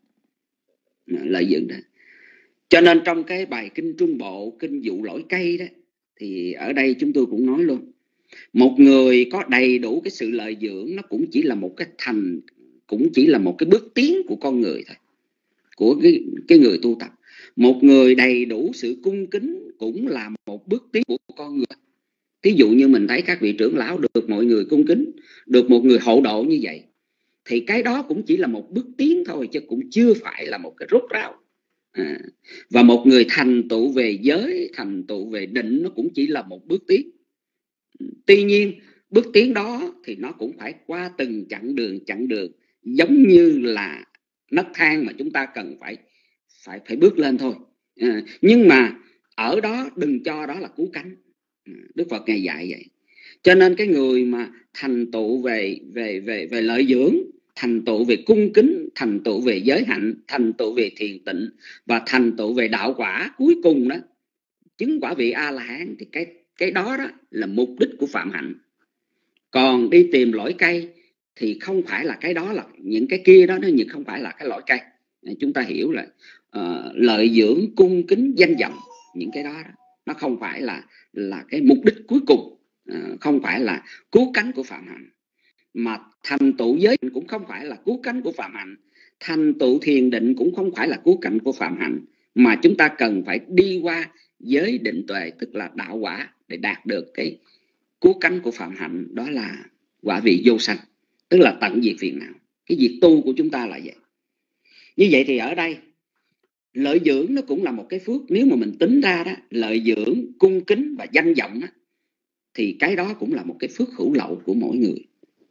Cho nên trong cái bài kinh Trung Bộ, kinh Dụ Lỗi Cây đó, thì ở đây chúng tôi cũng nói luôn, một người có đầy đủ cái sự lợi dưỡng nó cũng chỉ là một cái bước tiến của con người thôi, của cái người tu tập. Một người đầy đủ sự cung kính cũng là một bước tiến của con người. Thí dụ như mình thấy các vị trưởng lão được mọi người cung kính, được một người hộ độ như vậy, thì cái đó cũng chỉ là một bước tiến thôi, chứ cũng chưa phải là một cái rốt ráo. Và một người thành tựu về giới, thành tựu về định, nó cũng chỉ là một bước tiến. Tuy nhiên bước tiến đó thì nó cũng phải qua từng chặng đường, giống như là nấc thang mà chúng ta cần phải bước lên thôi. Nhưng mà ở đó đừng cho đó là cứu cánh. Đức Phật Ngài dạy vậy. Cho nên cái người mà thành tựu về lợi dưỡng, thành tựu về cung kính, thành tựu về giới hạnh, thành tựu về thiền tịnh và thành tựu về đạo quả cuối cùng đó, chứng quả vị A-la-hán, thì cái đó là mục đích của phạm hạnh. Còn đi tìm lõi cây thì không phải là cái đó, là những cái kia đó, nó không phải là cái lõi cây. Chúng ta hiểu là lợi dưỡng, cung kính, danh vọng, những cái đó nó không phải là cái mục đích cuối cùng, không phải là cứu cánh của phạm hạnh. Mà thành tựu giới cũng không phải là cứu cánh của phạm hạnh, thành tựu thiền định cũng không phải là cứu cánh của phạm hạnh, mà chúng ta cần phải đi qua giới định tuệ, tức là đạo quả, để đạt được cái cứu cánh của phạm hạnh, đó là quả vị vô sanh, tức là tận diệt phiền não. Cái việc tu của chúng ta là vậy. Như vậy thì ở đây lợi dưỡng nó cũng là một cái phước. Nếu mà mình tính ra đó, lợi dưỡng, cung kính và danh vọng đó, thì cái đó cũng là một cái phước hữu lậu của mỗi người.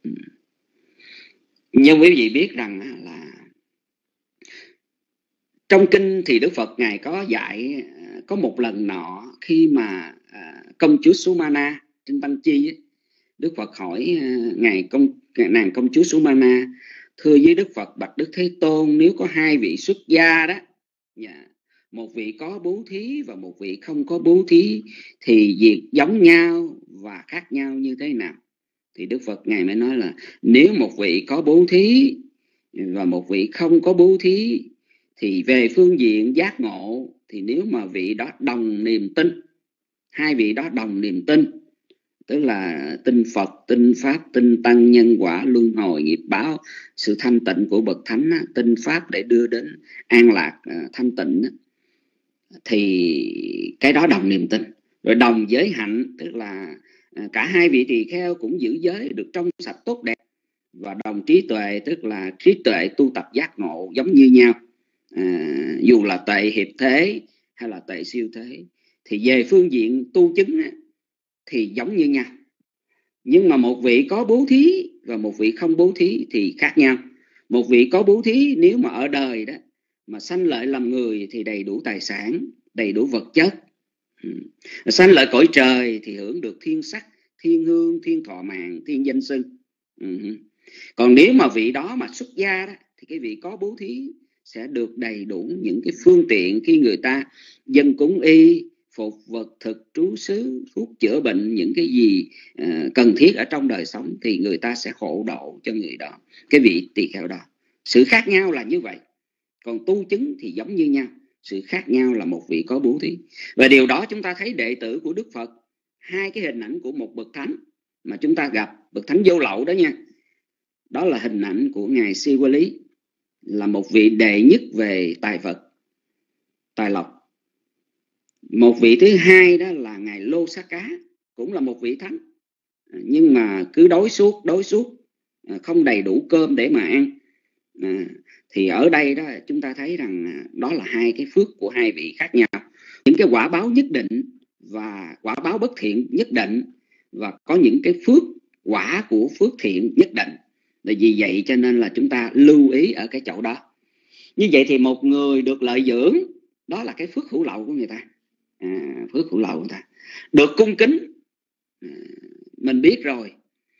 Nhưng quý vị biết rằng là trong kinh thì Đức Phật Ngài có dạy, có một lần nọ khi mà công chúa Sumana trên Tăng Chi, Đức Phật hỏi nàng công chúa Sumana: thưa với Đức Phật, bạch Đức Thế Tôn, nếu có 2 vị xuất gia đó, một vị có bố thí và một vị không có bố thí, thì việc giống nhau và khác nhau như thế nào? Thì Đức Phật Ngài mới nói là nếu một vị có bố thí và một vị không có bố thí, thì về phương diện giác ngộ, thì nếu mà vị đó đồng niềm tin, 2 vị đó đồng niềm tin, tức là tin Phật, tin Pháp, tin Tăng, nhân quả, luân hồi, nghiệp báo, sự thanh tịnh của bậc thánh, tin Pháp để đưa đến an lạc thanh tịnh, thì cái đó đồng niềm tin. Rồi đồng giới hạnh, tức là cả 2 vị tỳ kheo cũng giữ giới được trong sạch tốt đẹp. Và đồng trí tuệ, tức là trí tuệ tu tập giác ngộ giống như nhau, dù là tuệ hiệp thế hay là tuệ siêu thế. Thì về phương diện tu chứng thì giống như nhau. Nhưng mà một vị có bố thí và một vị không bố thí thì khác nhau. Một vị có bố thí nếu mà ở đời đó mà sanh lợi làm người thì đầy đủ tài sản, đầy đủ vật chất. Sanh lợi cõi trời thì hưởng được thiên sắc, thiên hương, thiên thọ mạng, thiên danh xưng. Còn nếu mà vị đó mà xuất gia đó, thì cái vị có bố thí sẽ được đầy đủ những cái phương tiện khi người ta dâng cúng y, phục vật thực, trú xứ, thuốc chữa bệnh, những cái gì cần thiết ở trong đời sống thì người ta sẽ hộ độ cho người đó, cái vị tỳ kheo đó. Sự khác nhau là như vậy. Còn tu chứng thì giống như nhau. Sự khác nhau là một vị có bố thí. Và điều đó chúng ta thấy đệ tử của Đức Phật, hai cái hình ảnh của một bậc thánh mà chúng ta gặp, bậc thánh vô lậu đó nha. Đó là hình ảnh của Ngài Si Qua Lý, là một vị đệ nhất về tài vật, tài lộc. Một vị thứ hai đó là Ngài Lô Xá Cá, cũng là một vị thánh, nhưng mà cứ đói suốt, không đầy đủ cơm để mà ăn. Thì ở đây đó chúng ta thấy rằng đó là hai cái phước của hai vị khác nhau. Những cái quả báo nhất định và quả báo bất thiện nhất định, và có những cái phước quả của phước thiện nhất định. Vì vậy cho nên là chúng ta lưu ý ở cái chỗ đó. Như vậy thì một người được lợi dưỡng, đó là cái phước hữu lậu của người ta. Phước hữu lậu của người ta. Được cung kính, mình biết rồi.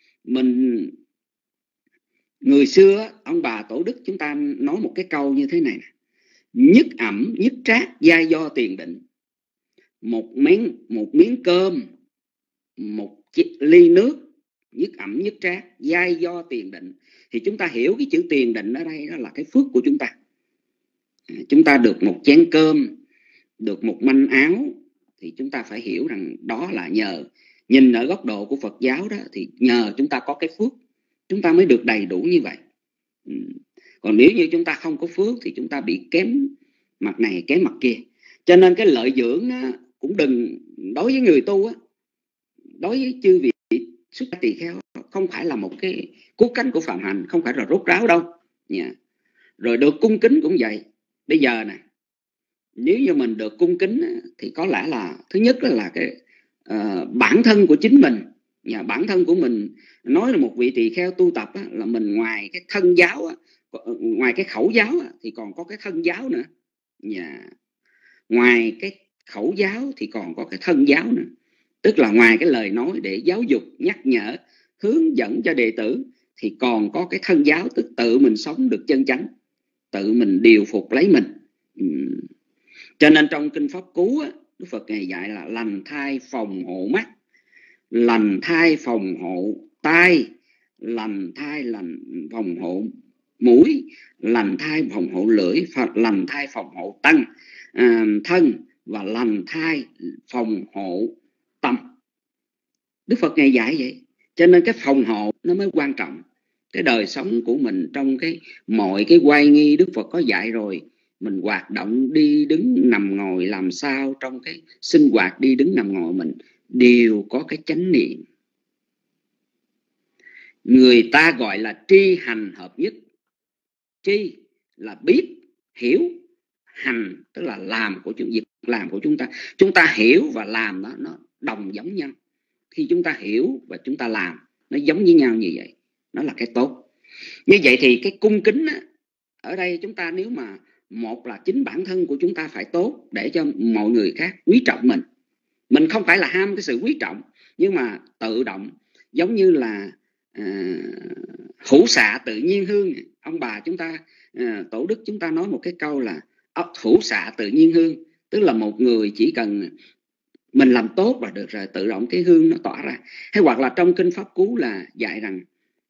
Người xưa, ông bà tổ đức chúng ta nói một cái câu như thế này: nhất ẩm, nhất trác, giai do tiền định. Một miếng cơm, một ly nước, nhất ẩm, nhất trác, giai do tiền định. Thì chúng ta hiểu cái chữ tiền định ở đây đó là cái phước của chúng ta. Chúng ta được một chén cơm, được một manh áo, thì chúng ta phải hiểu rằng đó là nhờ, nhìn ở góc độ của Phật giáo đó, thì nhờ chúng ta có cái phước, chúng ta mới được đầy đủ như vậy. Còn nếu như chúng ta không có phước thì chúng ta bị kém mặt này kém mặt kia. Cho nên cái lợi dưỡng đó, cũng đừng, đối với người tu á, đối với chư vị xuất gia tỳ kheo, không phải là một cái cốt cánh của phạm hạnh, không phải là rốt ráo đâu. Rồi được cung kính cũng vậy. Bây giờ nè, nếu như mình được cung kính thì có lẽ là thứ nhất là cái bản thân của chính mình, bản thân của mình. Nói là một vị tỳ kheo tu tập là mình ngoài cái thân giáo, ngoài cái khẩu giáo thì còn có cái thân giáo nữa. Ngoài cái khẩu giáo thì còn có cái thân giáo nữa. Tức là ngoài cái lời nói để giáo dục, nhắc nhở, hướng dẫn cho đệ tử, thì còn có cái thân giáo, tức tự mình sống được chân chánh, tự mình điều phục lấy mình. Cho nên trong Kinh Pháp Cú Đức Phật Ngài dạy là lành thai phòng hộ mắt, lành thai phòng hộ tai, lành thai phòng hộ mũi, lành thai phòng hộ lưỡi, lành thai phòng hộ thân, và lành thai phòng hộ tâm. Đức Phật Ngài dạy vậy. Cho nên cái phòng hộ nó mới quan trọng. Cái đời sống của mình trong mọi cái oai nghi Đức Phật có dạy rồi. Mình hoạt động đi đứng nằm ngồi làm sao trong cái sinh hoạt đi đứng nằm ngồi mình đều có cái chánh niệm. Người ta gọi là tri hành hợp nhất. Tri là biết, hiểu, hành tức là làm của việc làm của chúng ta. Chúng ta hiểu và làm nó đồng giống nhau. Khi chúng ta hiểu và chúng ta làm nó giống với nhau như vậy, nó là cái tốt. Như vậy thì cái cung kính ở đây chúng ta, nếu mà một là chính bản thân của chúng ta phải tốt để cho mọi người khác quý trọng mình. Mình không phải là ham cái sự quý trọng, nhưng mà tự động, giống như là hữu xạ tự nhiên hương. Ông bà chúng ta, tổ đức chúng ta nói một cái câu là hữu xạ tự nhiên hương. Tức là một người chỉ cần mình làm tốt là được rồi, tự động cái hương nó tỏa ra. Hay hoặc là trong Kinh Pháp Cú là dạy rằng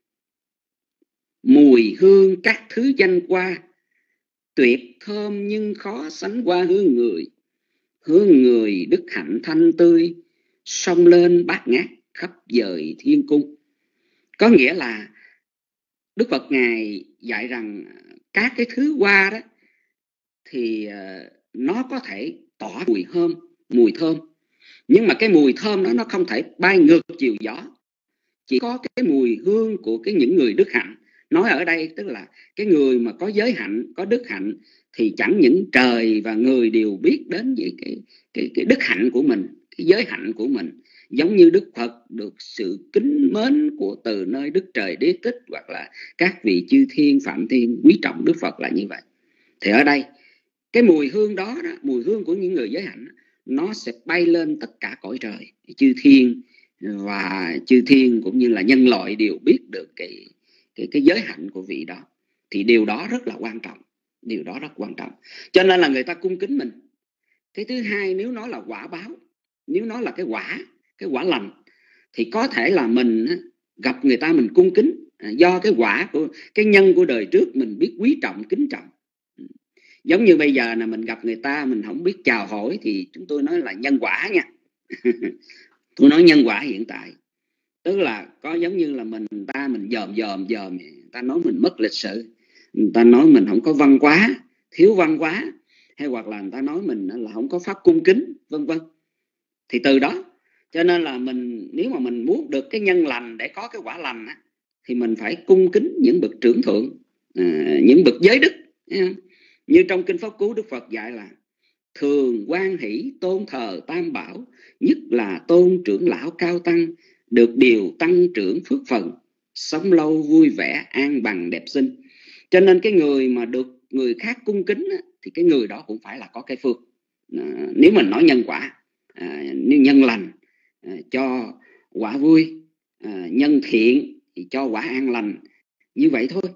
mùi hương các thứ danh qua, tuyệt thơm nhưng khó sánh qua hương người. Hương người đức hạnh thanh tươi, sông lên bát ngát khắp dời thiên cung. Có nghĩa là Đức Phật Ngài dạy rằng các cái thứ hoa đó thì nó có thể tỏa mùi thơm. Nhưng mà cái mùi thơm đó nó không thể bay ngược chiều gió. Chỉ có cái mùi hương của những người đức hạnh. Nói ở đây tức là cái người mà có giới hạnh, có đức hạnh, thì chẳng những trời và người đều biết đến về cái đức hạnh của mình, cái giới hạnh của mình. giống như Đức Phật được sự kính mến của từ nơi Đức Trời Đế Thích hoặc là các vị chư thiên phạm thiên quý trọng Đức Phật là như vậy. Thì ở đây cái mùi hương đó, mùi hương của những người giới hạnh, nó sẽ bay lên tất cả cõi trời, chư thiên và chư thiên cũng như là nhân loại đều biết được cái giới hạnh của vị đó. Thì điều đó rất là quan trọng, điều đó rất quan trọng. Cho nên là người ta cung kính mình. Cái thứ hai, nếu nó là quả báo, nếu nó là cái quả lành, thì có thể là mình gặp người ta mình cung kính do cái quả của cái nhân của đời trước mình biết quý trọng, kính trọng. Giống như bây giờ là mình gặp người ta mình không biết chào hỏi thì chúng tôi nói là nhân quả nha. Tôi nói nhân quả hiện tại, tức là có giống như là mình dòm người ta nói mình mất lịch sự, người ta nói mình không có văn hóa, thiếu văn hóa, hay hoặc là người ta nói mình là không có pháp cung kính, vân vân. Thì từ đó cho nên là mình, nếu mà mình muốn được cái nhân lành để có cái quả lành á, thì mình phải cung kính những bậc trưởng thượng, những bậc giới đức. Như trong Kinh Pháp Cú, Đức Phật dạy là thường hoan hỷ tôn thờ tam bảo, nhất là tôn trưởng lão cao tăng, được điều tăng trưởng phước phần, sống lâu vui vẻ, an bằng đẹp xinh. Cho nên cái người mà được người khác cung kính á, thì cái người đó cũng phải là có cái phước. Nếu mình nói nhân quả, nhân lành cho quả vui, nhân thiện thì cho quả an lành, như vậy thôi.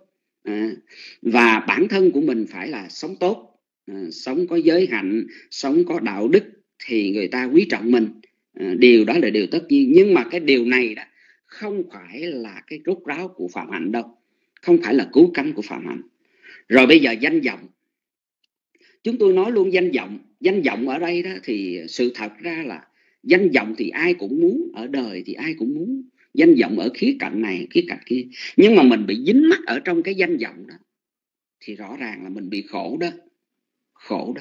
Và bản thân của mình phải là sống tốt, sống có giới hạnh, sống có đạo đức thì người ta quý trọng mình. Điều đó là điều tất nhiên. Nhưng mà cái điều này đó không phải là cái rốt ráo của phạm hạnh đâu, không phải là cứu cánh của phạm hạnh. Rồi bây giờ danh vọng, chúng tôi nói luôn danh vọng. Danh vọng ở đây đó thì sự thật ra là danh vọng thì ai cũng muốn, ở đời thì ai cũng muốn danh vọng ở khía cạnh này, khía cạnh kia. Nhưng mà mình bị dính mắc ở trong cái danh vọng đó thì rõ ràng là mình bị khổ đó. Khổ đó.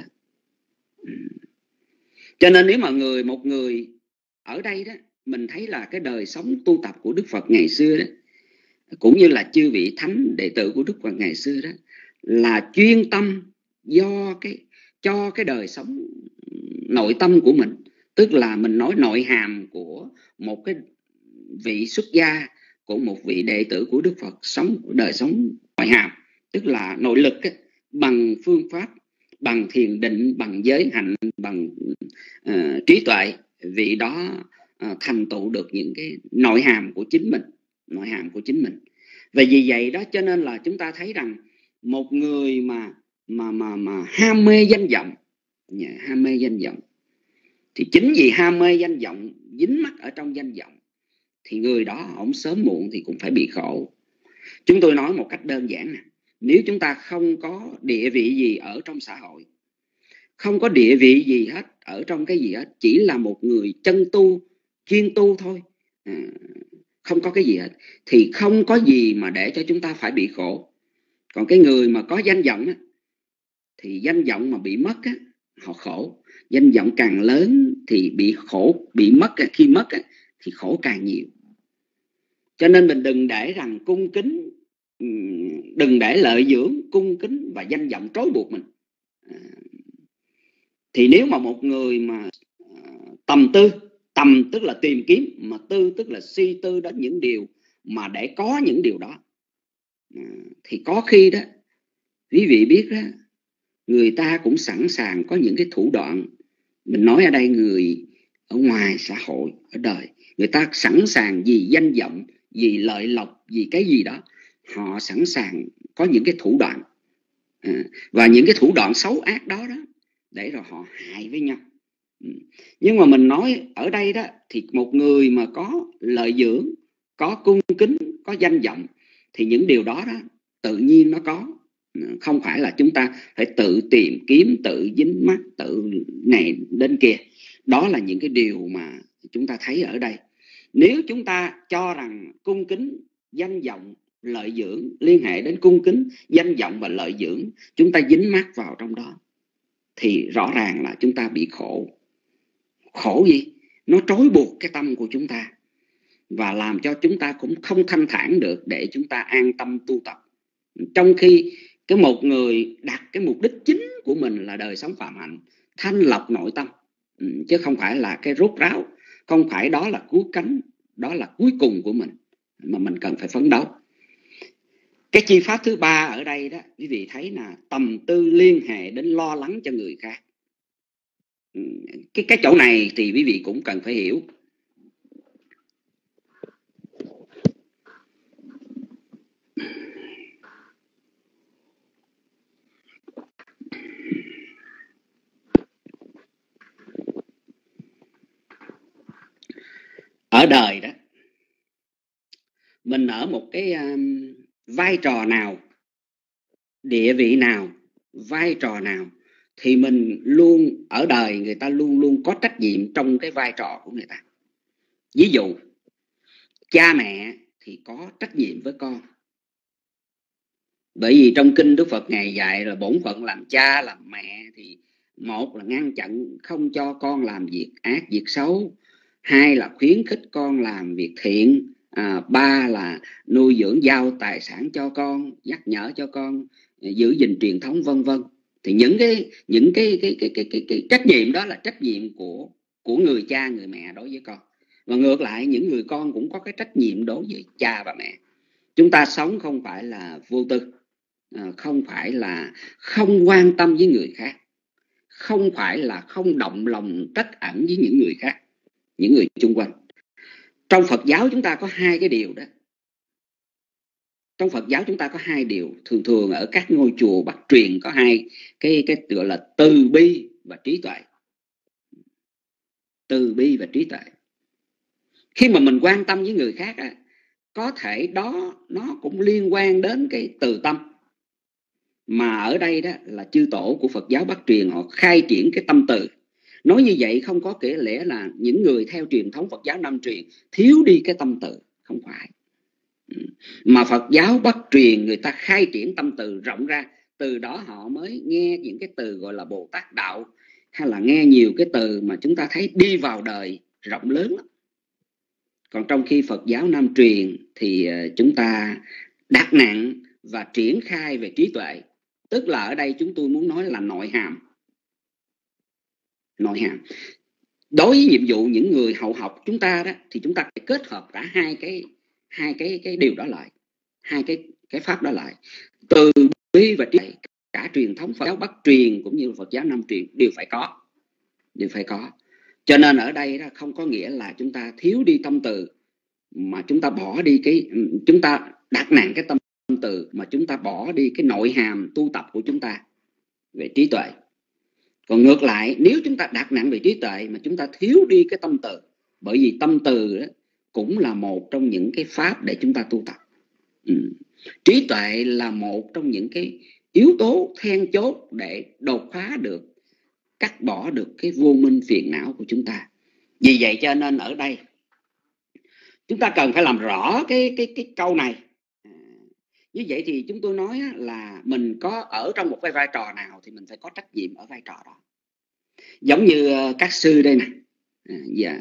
Cho nên nếu mà một người ở đây đó, mình thấy là cái đời sống tu tập của Đức Phật ngày xưa đó, cũng như là chư vị thánh đệ tử của Đức Phật ngày xưa đó, là chuyên tâm cho cái đời sống nội tâm của mình. Tức là mình nói nội hàm của một cái vị xuất gia, của một vị đệ tử của Đức Phật, đời sống nội hàm, tức là nội lực bằng phương pháp, bằng thiền định, bằng giới hạnh, bằng trí tuệ, vị đó thành tựu được những cái nội hàm của chính mình. Và vì vậy đó cho nên là chúng ta thấy rằng một người mà ham mê danh vọng, thì chính vì ham mê danh vọng, dính mắc ở trong danh vọng, thì người đó ông sớm muộn thì cũng phải bị khổ. Chúng tôi nói một cách đơn giản nè, nếu chúng ta không có địa vị gì ở trong xã hội, không có địa vị gì hết ở trong cái gì hết, chỉ là một người chân tu, chuyên tu thôi, không có cái gì hết, thì không có gì mà để cho chúng ta phải bị khổ. Còn cái người mà có danh vọng á, thì danh vọng mà bị mất á, họ khổ. Danh vọng càng lớn thì bị khổ, bị mất á, khi mất á, thì khổ càng nhiều. Cho nên mình đừng để rằng cung kính, đừng để lợi dưỡng, cung kính và danh vọng trói buộc mình. Thì nếu mà một người mà tầm tức là tìm kiếm, mà tư tức là suy tư đến những điều mà để có những điều đó, thì có khi đó quý vị biết đó, người ta cũng sẵn sàng có những cái thủ đoạn. Mình nói ở đây người ở ngoài xã hội, ở đời, người ta sẵn sàng vì danh vọng, vì lợi lộc, vì cái gì đó, họ sẵn sàng có những cái thủ đoạn, và những cái thủ đoạn xấu ác đó để rồi họ hại với nhau. Nhưng mà mình nói ở đây đó, thì một người mà có lợi dưỡng, có cung kính, có danh vọng, thì những điều đó tự nhiên nó có. Không phải là chúng ta phải tự tìm kiếm, tự dính mắc, tự này đến kia. Đó là những cái điều mà chúng ta thấy ở đây. Nếu chúng ta cho rằng cung kính, danh vọng, lợi dưỡng, liên hệ đến cung kính, danh vọng và lợi dưỡng, chúng ta dính mắc vào trong đó, thì rõ ràng là chúng ta bị khổ. Khổ gì? Nó trói buộc cái tâm của chúng ta và làm cho chúng ta cũng không thanh thản được để chúng ta an tâm tu tập. Trong khi cái một người đặt cái mục đích chính của mình là đời sống phạm hạnh, thanh lọc nội tâm, chứ không phải là cái rốt ráo không phải đó là cứu cánh, đó là cuối cùng của mình mà mình cần phải phấn đấu. Cái chi pháp thứ ba ở đây đó, quý vị thấy là tầm tư liên hệ đến lo lắng cho người khác. Cái chỗ này thì quý vị cũng cần phải hiểu. Ở đời đó, mình ở một cái vai trò nào, địa vị nào, vai trò nào, thì mình luôn ở đời, người ta luôn luôn có trách nhiệm trong cái vai trò của người ta. Ví dụ cha mẹ thì có trách nhiệm với con, bởi vì trong kinh Đức Phật Ngài dạy là bổn phận làm cha làm mẹ thì một là ngăn chặn không cho con làm việc ác việc xấu, hai là khuyến khích con làm việc thiện, ba là nuôi dưỡng giao tài sản cho con, nhắc nhở cho con giữ gìn truyền thống, vân vân. Thì những cái trách nhiệm đó là trách nhiệm của người cha người mẹ đối với con, và ngược lại những người con cũng có cái trách nhiệm đối với cha và mẹ. Chúng ta sống không phải là vô tư, không phải là không quan tâm với người khác, không phải là không động lòng trắc ẩn với những người khác, những người xung quanh. Trong Phật giáo chúng ta có hai cái điều đó. Trong Phật giáo chúng ta có hai điều. Thường ở các ngôi chùa Bắc truyền có hai cái gọi là từ bi và trí tuệ. Từ bi và trí tuệ. Khi mà mình quan tâm với người khác, có thể đó nó cũng liên quan đến cái từ tâm. Mà ở đây đó là chư tổ của Phật giáo Bắc truyền họ khai triển cái tâm từ. Nói như vậy không có nghĩa lẽ là những người theo truyền thống Phật giáo Nam truyền thiếu đi cái tâm từ, không phải. Mà Phật giáo Bắc truyền người ta khai triển tâm từ rộng ra, từ đó họ mới nghe những cái từ gọi là Bồ Tát đạo, hay là nghe nhiều cái từ mà chúng ta thấy đi vào đời rộng lớn lắm. Còn trong khi Phật giáo Nam truyền thì chúng ta đặt nặng và triển khai về trí tuệ. Tức là ở đây chúng tôi muốn nói là nội hàm. Nội hàm. Đối với nhiệm vụ những người hậu học chúng ta đó, thì chúng ta phải kết hợp cả hai cái điều đó lại, hai cái pháp đó lại. Từ bi và trí tuệ, cả truyền thống Phật giáo Bắc truyền cũng như Phật giáo Nam truyền đều phải có. Cho nên ở đây đó không có nghĩa là chúng ta thiếu đi tâm từ, mà chúng ta bỏ đi chúng ta đặt nặng cái tâm từ, mà chúng ta bỏ đi cái nội hàm tu tập của chúng ta về trí tuệ. Còn ngược lại, nếu chúng ta đặt nặng về trí tuệ mà chúng ta thiếu đi cái tâm từ, bởi vì tâm từ đó cũng là một trong những cái pháp để chúng ta tu tập. Trí tuệ là một trong những cái yếu tố then chốt để đột phá được, cắt bỏ được cái vô minh phiền não của chúng ta. Vì vậy cho nên ở đây chúng ta cần phải làm rõ cái câu này. Như vậy thì chúng tôi nói là mình có ở trong một cái vai trò nào thì mình phải có trách nhiệm ở vai trò đó. Giống như các sư đây nè. Dạ.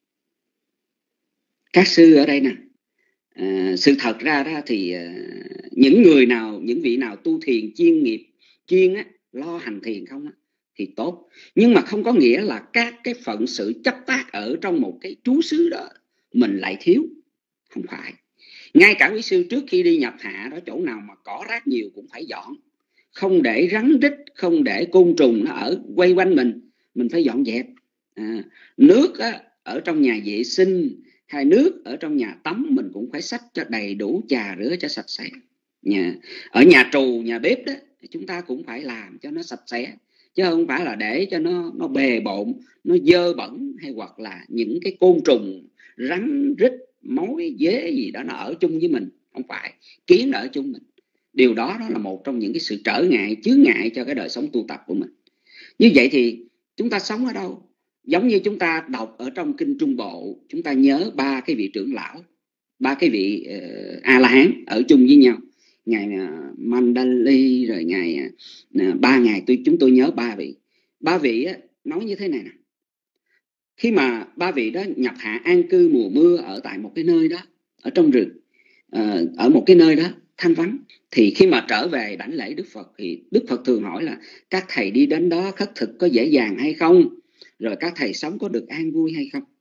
Các sư ở đây nè. Sự thật ra đó thì những vị nào tu thiền chuyên nghiệp, lo hành thiền không á, thì tốt. Nhưng mà không có nghĩa là các cái phận sự chấp tác ở trong một cái trú xứ đó mình lại thiếu. Không phải. Ngay cả quý sư trước khi đi nhập hạ đó, chỗ nào mà cỏ rác nhiều cũng phải dọn. Không để rắn rít, không để côn trùng nó ở quay quanh mình phải dọn dẹp. Nước á, ở trong nhà vệ sinh hay nước ở trong nhà tắm mình cũng phải xách cho đầy đủ, trà rửa cho sạch sẽ. Ở nhà trù, nhà bếp đó chúng ta cũng phải làm cho nó sạch sẽ, chứ không phải là để cho nó bề bộn, nó dơ bẩn, hay hoặc là những cái côn trùng, rắn rít, mối, dế gì đó nó ở chung với mình. Không phải, kiến nó ở chung mình. Điều đó là một trong những cái sự trở ngại, chướng ngại cho cái đời sống tu tập của mình. Như vậy thì chúng ta sống ở đâu? Giống như chúng ta đọc ở trong kinh Trung Bộ, chúng ta nhớ ba cái vị trưởng lão, ba cái vị A-la-hán ở chung với nhau. Ngài Mandali, rồi ngài ba ngài chúng tôi nhớ ba vị. Ba vị á, nói như thế này nè. Khi mà ba vị đó nhập hạ an cư mùa mưa ở tại một cái nơi đó, ở trong rừng, ở một cái nơi đó thanh vắng, thì khi mà trở về đảnh lễ Đức Phật thì Đức Phật thường hỏi là các thầy đi đến đó khất thực có dễ dàng hay không, rồi các thầy sống có được an vui hay không.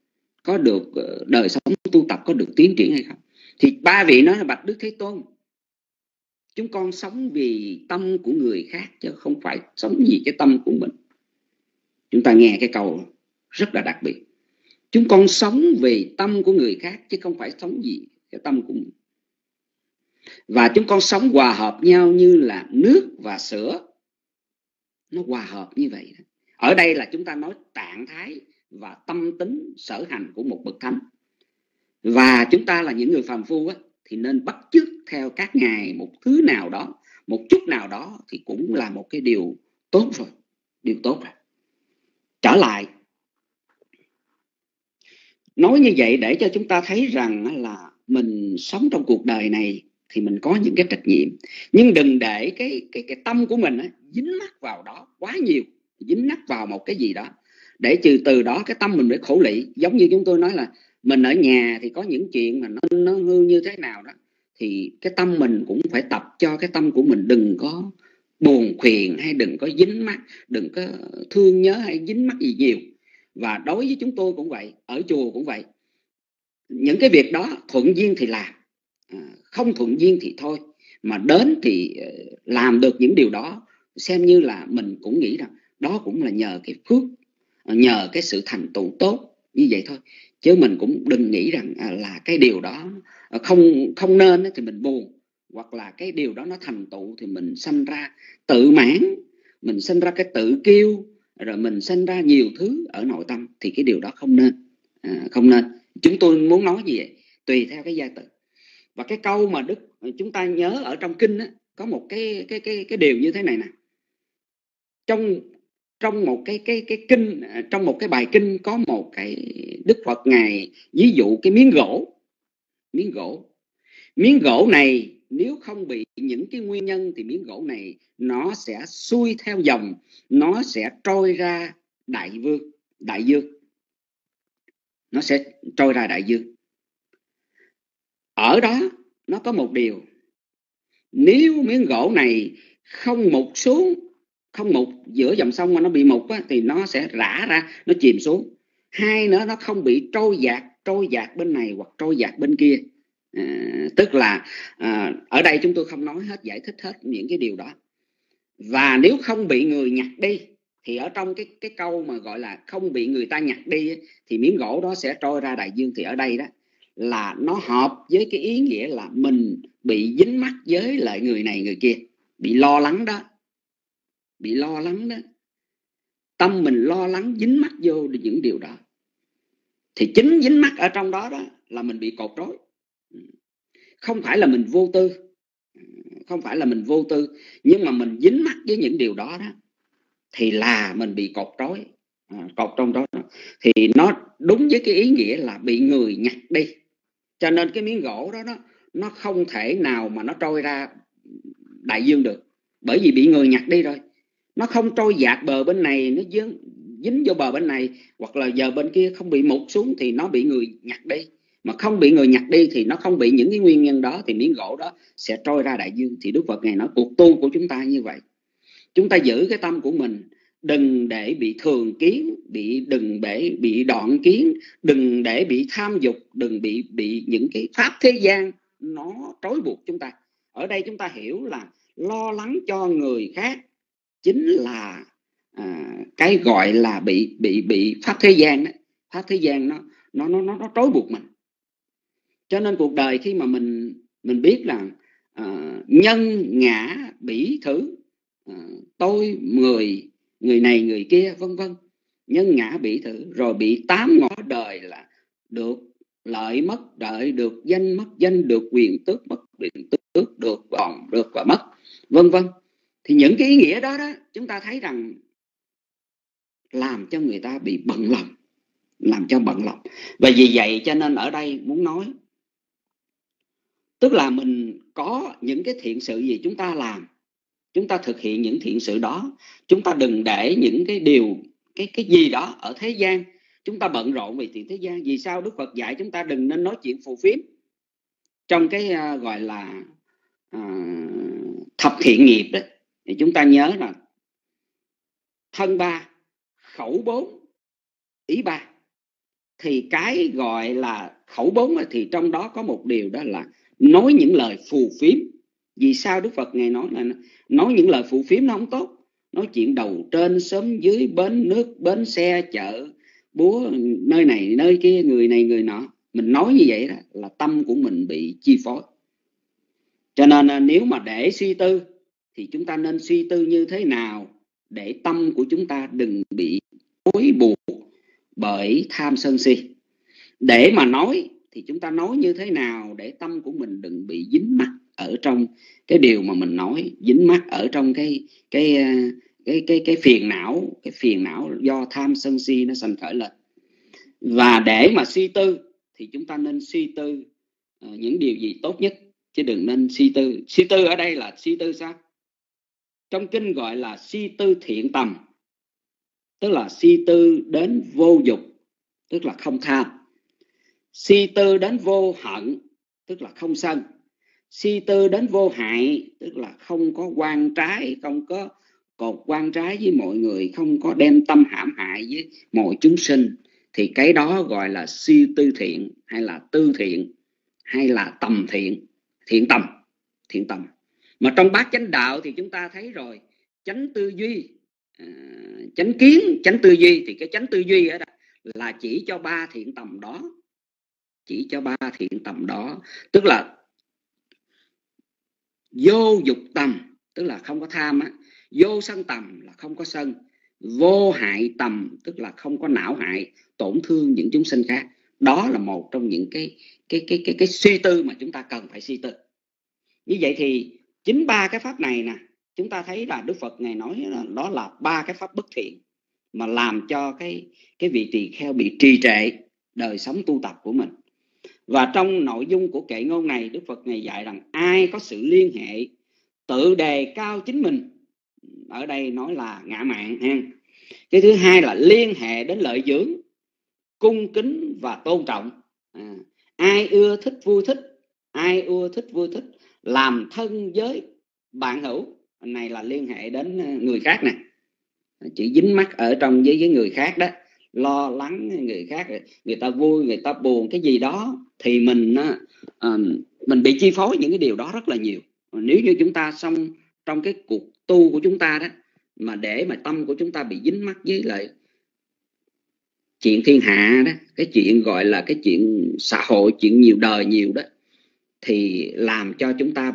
có được đời sống tu tập có được tiến triển hay không. Thì ba vị nói là bạch Đức Thế Tôn, chúng con sống vì tâm của người khác chứ không phải sống vì cái tâm của mình. Chúng ta nghe cái câu rất là đặc biệt. Chúng con sống vì tâm của người khác chứ không phải sống vì cái tâm của mình. Và chúng con sống hòa hợp nhau như là nước và sữa. Nó hòa hợp như vậy. Ở đây là chúng ta nói trạng thái và tâm tính sở hành của một bậc thánh. Và chúng ta là những người phàm phu á, thì nên bắt chước theo các ngài một thứ nào đó, một chút nào đó thì cũng là một cái điều tốt rồi. Điều tốt rồi. Trở lại, nói như vậy để cho chúng ta thấy rằng là mình sống trong cuộc đời này thì mình có những cái trách nhiệm. Nhưng đừng để cái tâm của mình á, dính mắc vào đó quá nhiều, dính mắc vào một cái gì đó, để từ đó cái tâm mình bị khổ lụy. Giống như chúng tôi nói là mình ở nhà thì có những chuyện mà nó hư như thế nào đó, thì cái tâm mình cũng phải tập cho cái tâm của mình đừng có buồn phiền, hay đừng có dính mắc, đừng có thương nhớ hay dính mắc gì nhiều. Và đối với chúng tôi cũng vậy, ở chùa cũng vậy. Những cái việc đó thuận duyên thì làm, không thuận duyên thì thôi. Mà đến thì làm được những điều đó, xem như là mình cũng nghĩ rằng đó cũng là nhờ cái phước, nhờ cái sự thành tựu tốt như vậy thôi. Chứ mình cũng đừng nghĩ rằng là cái điều đó không nên thì mình buồn, hoặc là cái điều đó nó thành tựu thì mình sanh ra tự mãn, mình sanh ra cái tự kiêu, rồi mình sanh ra nhiều thứ ở nội tâm, thì cái điều đó không nên. Không nên. Chúng tôi muốn nói gì vậy? Tùy theo cái giai tự. Và cái câu mà chúng ta nhớ ở trong kinh á, có một cái điều như thế này nè. Trong một cái kinh, trong một cái bài kinh có một cái Đức Phật ngài ví dụ cái miếng gỗ này nếu không bị những cái nguyên nhân thì miếng gỗ này nó sẽ xuôi theo dòng, nó sẽ trôi ra đại dương. Nó sẽ trôi ra đại dương. Ở đó nó có một điều, nếu miếng gỗ này không mục xuống, không mục giữa dòng sông mà nó bị mục á, thì nó sẽ rã ra, nó chìm xuống. Hai nữa, nó không bị trôi dạt bên này hoặc trôi dạt bên kia. Tức là ở đây chúng tôi không nói hết, giải thích hết những cái điều đó. Và nếu không bị người nhặt đi, thì ở trong cái câu mà gọi là không bị người ta nhặt đi thì miếng gỗ đó sẽ trôi ra đại dương. Thì ở đây đó là nó hợp với cái ý nghĩa là mình bị dính mắc với lại người này người kia, bị lo lắng đó. Tâm mình lo lắng dính mắc vô những điều đó, thì chính dính mắc ở trong đó là mình bị cột trói. Không phải là mình vô tư, nhưng mà mình dính mắc với những điều đó thì là mình bị cột trói, cột trong đó. Thì nó đúng với cái ý nghĩa là bị người nhặt đi. Cho nên cái miếng gỗ đó nó không thể nào mà nó trôi ra đại dương được, bởi vì bị người nhặt đi rồi. Nó không trôi dạt bờ bên này, nó dính vô bờ bên này, hoặc là giờ bên kia không bị mục xuống thì nó bị người nhặt đi. Mà không bị người nhặt đi thì nó không bị những cái nguyên nhân đó, thì miếng gỗ đó sẽ trôi ra đại dương. Thì Đức Phật ngài nói cuộc tu của chúng ta như vậy. Chúng ta giữ cái tâm của mình, đừng để bị thường kiến, đừng để bị đoạn kiến, đừng để bị tham dục, đừng bị những cái pháp thế gian nó trói buộc chúng ta. Ở đây chúng ta hiểu là lo lắng cho người khác chính là cái gọi là bị pháp thế gian đó. Pháp thế gian nó trói buộc mình. Cho nên cuộc đời khi mà mình biết là nhân ngã bỉ thử, tôi người này người kia vân vân, nhân ngã bỉ thử, rồi bị tám ngõ đời là được lợi mất lợi, được danh mất danh, được quyền tước mất quyền tước, được còn được và mất vân vân. Thì những cái ý nghĩa đó chúng ta thấy rằng làm cho người ta bị bận lòng. Và vì vậy cho nên ở đây muốn nói, tức là mình có những cái thiện sự gì chúng ta làm, chúng ta thực hiện những thiện sự đó. Chúng ta đừng để những cái điều cái gì đó ở thế gian chúng ta bận rộn vì chuyện thế gian. Vì sao Đức Phật dạy chúng ta đừng nên nói chuyện phù phiếm trong cái gọi là thập thiện nghiệp đó. Thì chúng ta nhớ là thân ba, khẩu bốn, ý ba. thì cái gọi là khẩu bóng thì trong đó có một điều, đó là nói những lời phù phiếm. Vì sao Đức Phật Ngài nói là nói những lời phù phiếm nó không tốt? Nói chuyện đầu trên xóm dưới, bến nước bến xe, chợ búa, nơi này nơi kia, người này người nọ. Mình nói như vậy đó là tâm của mình bị chi phối. Cho nên nếu mà để suy tư thì chúng ta nên suy tư như thế nào để tâm của chúng ta đừng bị bối buộc bởi tham sân si. Để mà nói thì chúng ta nói như thế nào để tâm của mình đừng bị dính mắc ở trong cái điều mà mình nói, dính mắc ở trong cái phiền não do tham sân si nó sanh khởi lên. Và để mà suy tư thì chúng ta nên suy tư những điều gì tốt nhất, chứ đừng nên suy tư. Suy tư ở đây là suy tư sao? Trong kinh gọi là suy tư thiện tầm, tức là suy tư đến vô dục, tức là không tham. Suy tư đến vô hận, tức là không sân. Suy tư đến vô hại, tức là không có oan trái, không có cột oan trái với mọi người, không có đem tâm hãm hại với mọi chúng sinh. Thì cái đó gọi là suy tư thiện, hay là tư thiện, hay là tầm thiện, thiện tầm. Mà trong bát chánh đạo thì chúng ta thấy rồi, chánh tư duy, chánh kiến, chánh tư duy. Thì cái chánh tư duy ở đây là chỉ cho ba thiện tầm đó. Chỉ cho ba thiện tầm đó, tức là vô dục tầm, tức là không có tham á. Vô sân tầm là không có sân. Vô hại tầm, tức là không có não hại, tổn thương những chúng sinh khác. Đó là một trong những cái suy tư mà chúng ta cần phải suy tư. Như vậy thì chính ba cái pháp này nè, chúng ta thấy là Đức Phật Ngài nói đó là ba cái pháp bất thiện mà làm cho cái vị tỳ kheo bị trì trệ đời sống tu tập của mình. Và trong nội dung của kệ ngôn này, Đức Phật Ngài dạy rằng ai có sự liên hệ tự đề cao chính mình, ở đây nói là ngã mạn ha. Cái thứ hai là liên hệ đến lợi dưỡng, cung kính và tôn trọng. Ai ưa thích vui thích, ai ưa thích vui thích, làm thân với bạn hữu, này là liên hệ đến người khác nè. Chỉ dính mắc ở trong với người khác đó, lo lắng người khác, người ta vui, người ta buồn cái gì đó, thì mình bị chi phối những cái điều đó rất là nhiều. Nếu như chúng ta xong trong cái cuộc tu của chúng ta đó, mà để mà tâm của chúng ta bị dính mắc với lại chuyện thiên hạ đó, cái chuyện gọi là cái chuyện xã hội, chuyện nhiều đời nhiều đó, thì làm cho chúng ta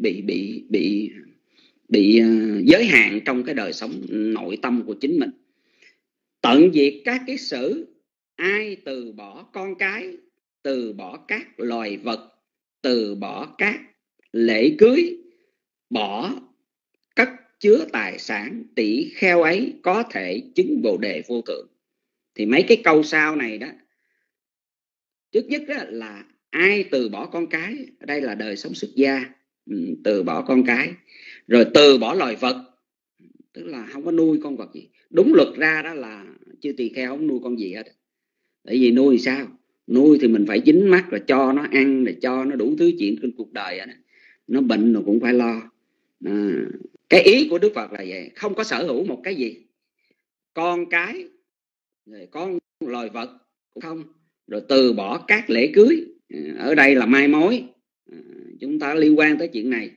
bị giới hạn trong cái đời sống nội tâm của chính mình. Tận diệt các cái sử, ai từ bỏ con cái, từ bỏ các loài vật, từ bỏ các lễ cưới, bỏ cất chứa tài sản, tỷ kheo ấy có thể chứng Bồ đề vô thượng. Thì mấy cái câu sau này đó, trước nhất đó là ai từ bỏ con cái, ở đây là đời sống xuất gia, từ bỏ con cái, rồi từ bỏ loài vật, tức là không có nuôi con vật gì. Đúng luật ra đó là chư tỳ kheo không nuôi con gì hết. Tại vì nuôi sao? Nuôi thì mình phải dính mắt, rồi cho nó ăn, rồi cho nó đủ thứ chuyện trên cuộc đời đó. Nó bệnh rồi cũng phải lo. Cái ý của Đức Phật là vậy, không có sở hữu một cái gì, con cái, rồi con loài vật cũng không, rồi từ bỏ các lễ cưới, ở đây là mai mối, chúng ta liên quan tới chuyện này.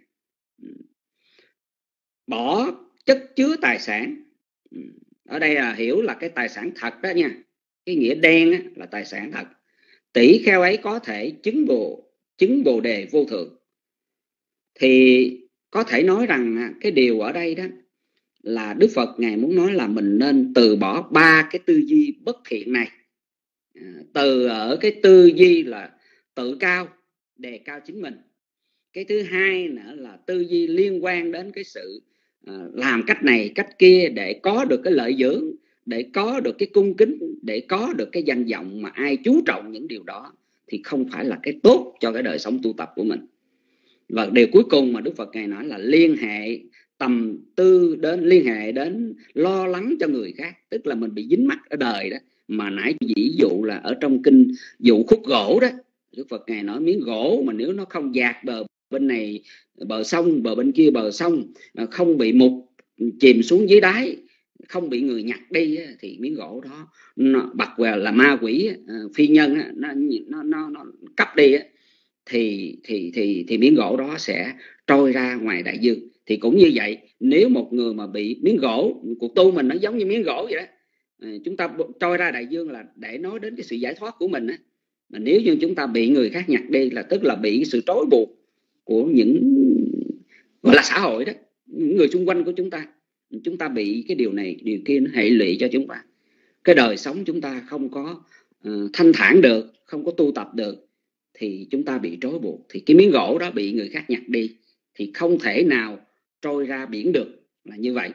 Bỏ chất chứa tài sản, ở đây là hiểu là cái tài sản thật đó nha, cái nghĩa đen á, là tài sản thật. Tỷ kheo ấy có thể chứng bồ đề vô thượng. Thì có thể nói rằng cái điều ở đây đó là Đức Phật Ngài muốn nói là mình nên từ bỏ ba cái tư duy bất thiện này. Từ ở cái tư duy là tự cao, đề cao chính mình. Cái thứ hai nữa là tư duy liên quan đến cái sự làm cách này cách kia để có được cái lợi dưỡng, để có được cái cung kính, để có được cái danh vọng, mà ai chú trọng những điều đó thì không phải là cái tốt cho cái đời sống tu tập của mình. Và điều cuối cùng mà Đức Phật Ngài nói là liên hệ tầm tư đến, liên hệ đến lo lắng cho người khác, tức là mình bị dính mắc ở đời đó. Mà nãy ví dụ là ở trong kinh dụ khúc gỗ đó, Đức Phật Ngài nói miếng gỗ mà nếu nó không dạt bờ bên này bờ sông, bờ bên kia bờ sông, không bị mục chìm xuống dưới đáy, không bị người nhặt đi thì miếng gỗ đó nó bật vào là ma quỷ phi nhân nó cắp đi thì miếng gỗ đó sẽ trôi ra ngoài đại dương. Thì cũng như vậy, nếu một người mà bị miếng gỗ, cuộc tu mình nó giống như miếng gỗ vậy đó, chúng ta trôi ra đại dương là để nói đến cái sự giải thoát của mình á. Mà nếu như chúng ta bị người khác nhặt đi là tức là bị cái sự trói buộc của những gọi là xã hội đó, những người xung quanh của chúng ta bị cái điều này điều kia nó hệ lụy cho chúng ta. Cái đời sống chúng ta không có thanh thản được, không có tu tập được, thì chúng ta bị trói buộc. Thì cái miếng gỗ đó bị người khác nhặt đi thì không thể nào trôi ra biển được, là như vậy.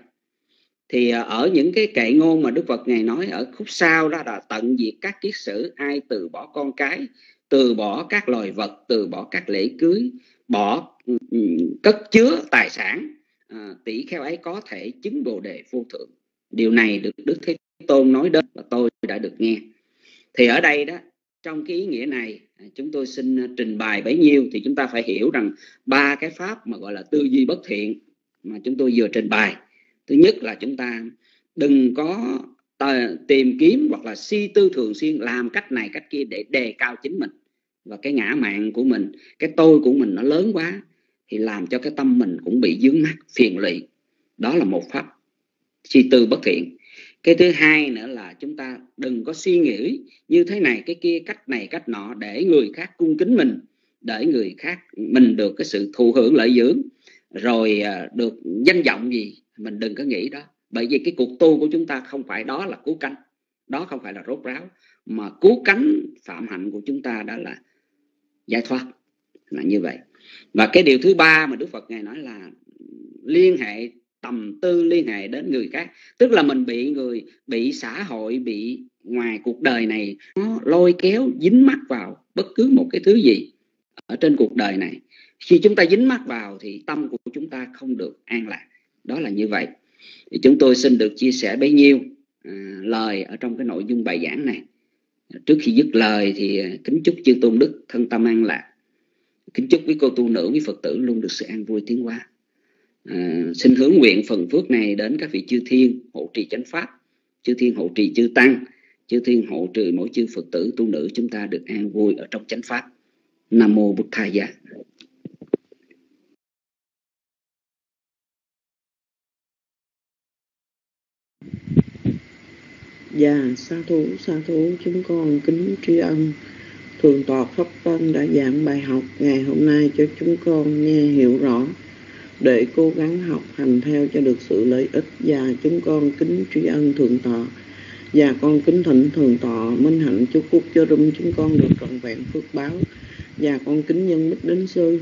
Thì ở những cái kệ ngôn mà Đức Phật Ngài nói ở khúc sau đó là tận diệt các kiết sử, ai từ bỏ con cái, từ bỏ các loài vật, từ bỏ các lễ cưới, bỏ cất chứa tài sản, tỷ kheo ấy có thể chứng Bồ đề vô thượng. Điều này được Đức Thế Tôn nói đến và tôi đã được nghe. Thì ở đây đó, trong cái ý nghĩa này chúng tôi xin trình bày bấy nhiêu. Thì chúng ta phải hiểu rằng 3 cái pháp mà gọi là tư duy bất thiện mà chúng tôi vừa trình bày. Thứ nhất là chúng ta đừng có tìm kiếm hoặc là suy tư thường xuyên làm cách này cách kia để đề cao chính mình, và cái ngã mạn của mình, cái tôi của mình nó lớn quá thì làm cho cái tâm mình cũng bị vướng mắc phiền lụy. Đó là một pháp suy tư bất thiện. Cái thứ hai nữa là chúng ta đừng có suy nghĩ như thế này cái kia, cách này cách nọ để người khác cung kính mình, để người khác mình được cái sự thụ hưởng lợi dưỡng, rồi được danh vọng gì. Mình đừng có nghĩ đó. Bởi vì cái cuộc tu của chúng ta không phải đó là cứu cánh, đó không phải là rốt ráo, mà cứu cánh phạm hạnh của chúng ta đó là giải thoát, là như vậy. Và cái điều thứ ba mà Đức Phật Ngài nói là liên hệ tầm tư, liên hệ đến người khác. Tức là mình bị xã hội, bị ngoài cuộc đời này nó lôi kéo dính mắc vào bất cứ một cái thứ gì ở trên cuộc đời này. Khi chúng ta dính mắc vào thì tâm của chúng ta không được an lạc. Đó là như vậy. Thì chúng tôi xin được chia sẻ bấy nhiêu lời ở trong cái nội dung bài giảng này. Trước khi dứt lời thì kính chúc chư tôn đức thân tâm an lạc. Kính chúc quý cô tu nữ, quý Phật tử luôn được sự an vui tiến hóa. Xin hướng nguyện phần phước này đến các vị chư thiên hộ trì chánh pháp, chư thiên hộ trì chư tăng, chư thiên hộ trì mỗi chư Phật tử tu nữ chúng ta được an vui ở trong chánh pháp. Nam mô Bụt Thầy Giá. Dạ, sa thú, chúng con kính tri ân Thượng tọa Pháp Tân đã giảng bài học ngày hôm nay cho chúng con nghe hiểu rõ, để cố gắng học hành theo cho được sự lợi ích. Và chúng con kính tri ân Thượng tọa, và con kính thỉnh Thượng tọa minh hạnh chúc phúc cho room chúng con được trọn vẹn phước báo. Và con kính nhân Bích Đến Sư.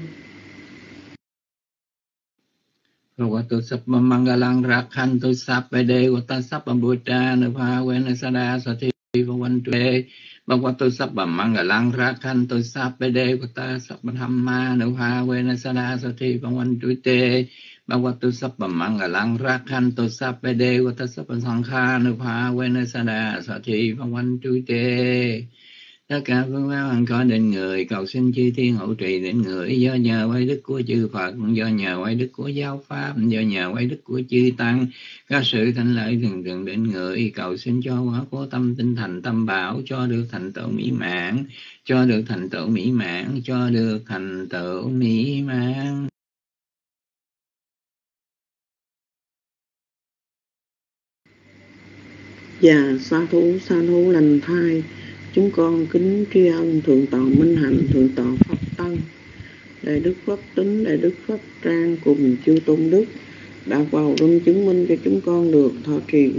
Bhagavato Sappha Mangalang Rakhantu Sappha Devata Sappha Buddha Nupavena Sada Sati Bhavantu Bhagavato Sappha Mangalang Rakhantu Sappha Devata Sappha Dhamma Nupavena Sada Sati Bhavantu Bhagavato Sappha Mangalang Rakhantu Sappha Devata Sappha Sankha Nupavena Sada Sati Bhavantu. Tất cả phương pháp hằng có đến người, cầu xin chư thiên hộ trì đến người, do nhờ quay đức của chư Phật, do nhờ quay đức của giáo pháp, do nhờ quay đức của chư tăng, có sự thành lợi thường thường đến người, cầu xin cho quả cố tâm tinh thành tâm bảo, cho được thành tựu mỹ mãn, cho được thành tựu mỹ mãn, cho được thành tựu mỹ mãn. Và sa thú lành thai, chúng con kính tri ân Thượng tọa Minh Hạnh, Thượng tọa Pháp Tân, Đại Đức Pháp Tính, Đại Đức Pháp Trang cùng chư tôn đức đã vào room chứng minh cho chúng con được thọ trì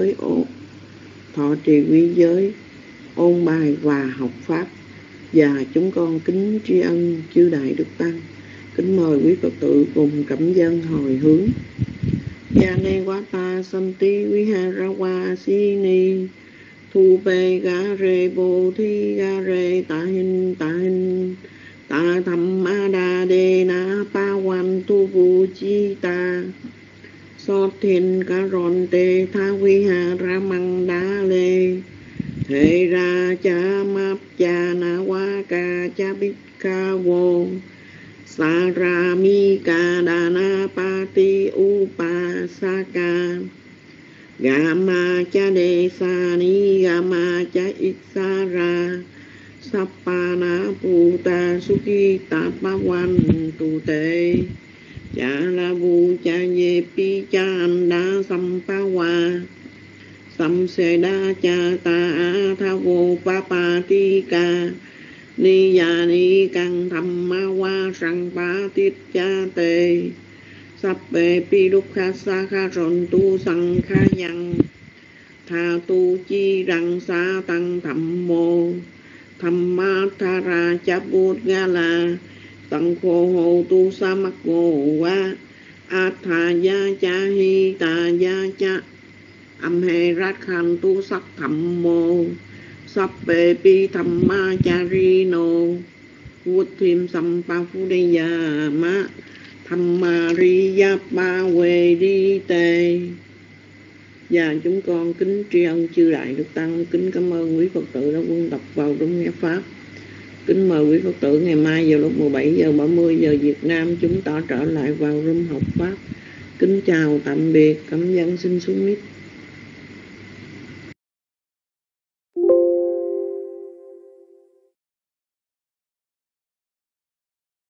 quý giới, ôn bài và học pháp. Và chúng con kính tri ân chư Đại Đức Tăng. Kính mời quý Phật tử cùng cảm dân hồi hướng. Yane Wata Santi Viharawa Sini Thu Bê Gà Rê Bồ Thi Gà Rê Ta Hin Ta Tham Ma Đa Đê Na Pa Wan Tu Vu Chi Ta So Thiên Ca Ròn Tê Tha Vi Hà Ra Măng Đá Lê Thê Ra Cha Map Cha Na Wa Ca Cha Bích Ca Vô Sa Ra Mi Ca Đà Na Pa Ti U Pa Sa Ca Gama cha de sa ni gama cha isara Sappana puta sukita pawan tu te cha la vu cha ye pi cha anda sampawa sam se đa cha ta tha vô pa pa ti ca ni ya ni căng tham ma wa sang pa tiết cha te sắp bề pi đúc kha sa kha ron tu sang kha yang tha tu chi răng sa tăng tham mô tham ma tha ra cha bút ga la tăng khô hồ tu sa mắc ngô wa a tha ya cha hi ta ya cha âm he rát khan tu sắc thầm mô sắp bề pi thầm ma cha ri nô vút thêm sâm pa phu đề ya ma thầm ma ri ya ba quê đi tề. Và chúng con kính tri ân chư đại đức tăng, kính cảm ơn quý Phật tử đã quân tập vào trong nghe pháp. Kính mời quý Phật tử ngày mai vào lúc 17 giờ 30 giờ Việt Nam chúng ta trở lại vào room học pháp. Kính chào tạm biệt, cảm ơn xin xuống mic.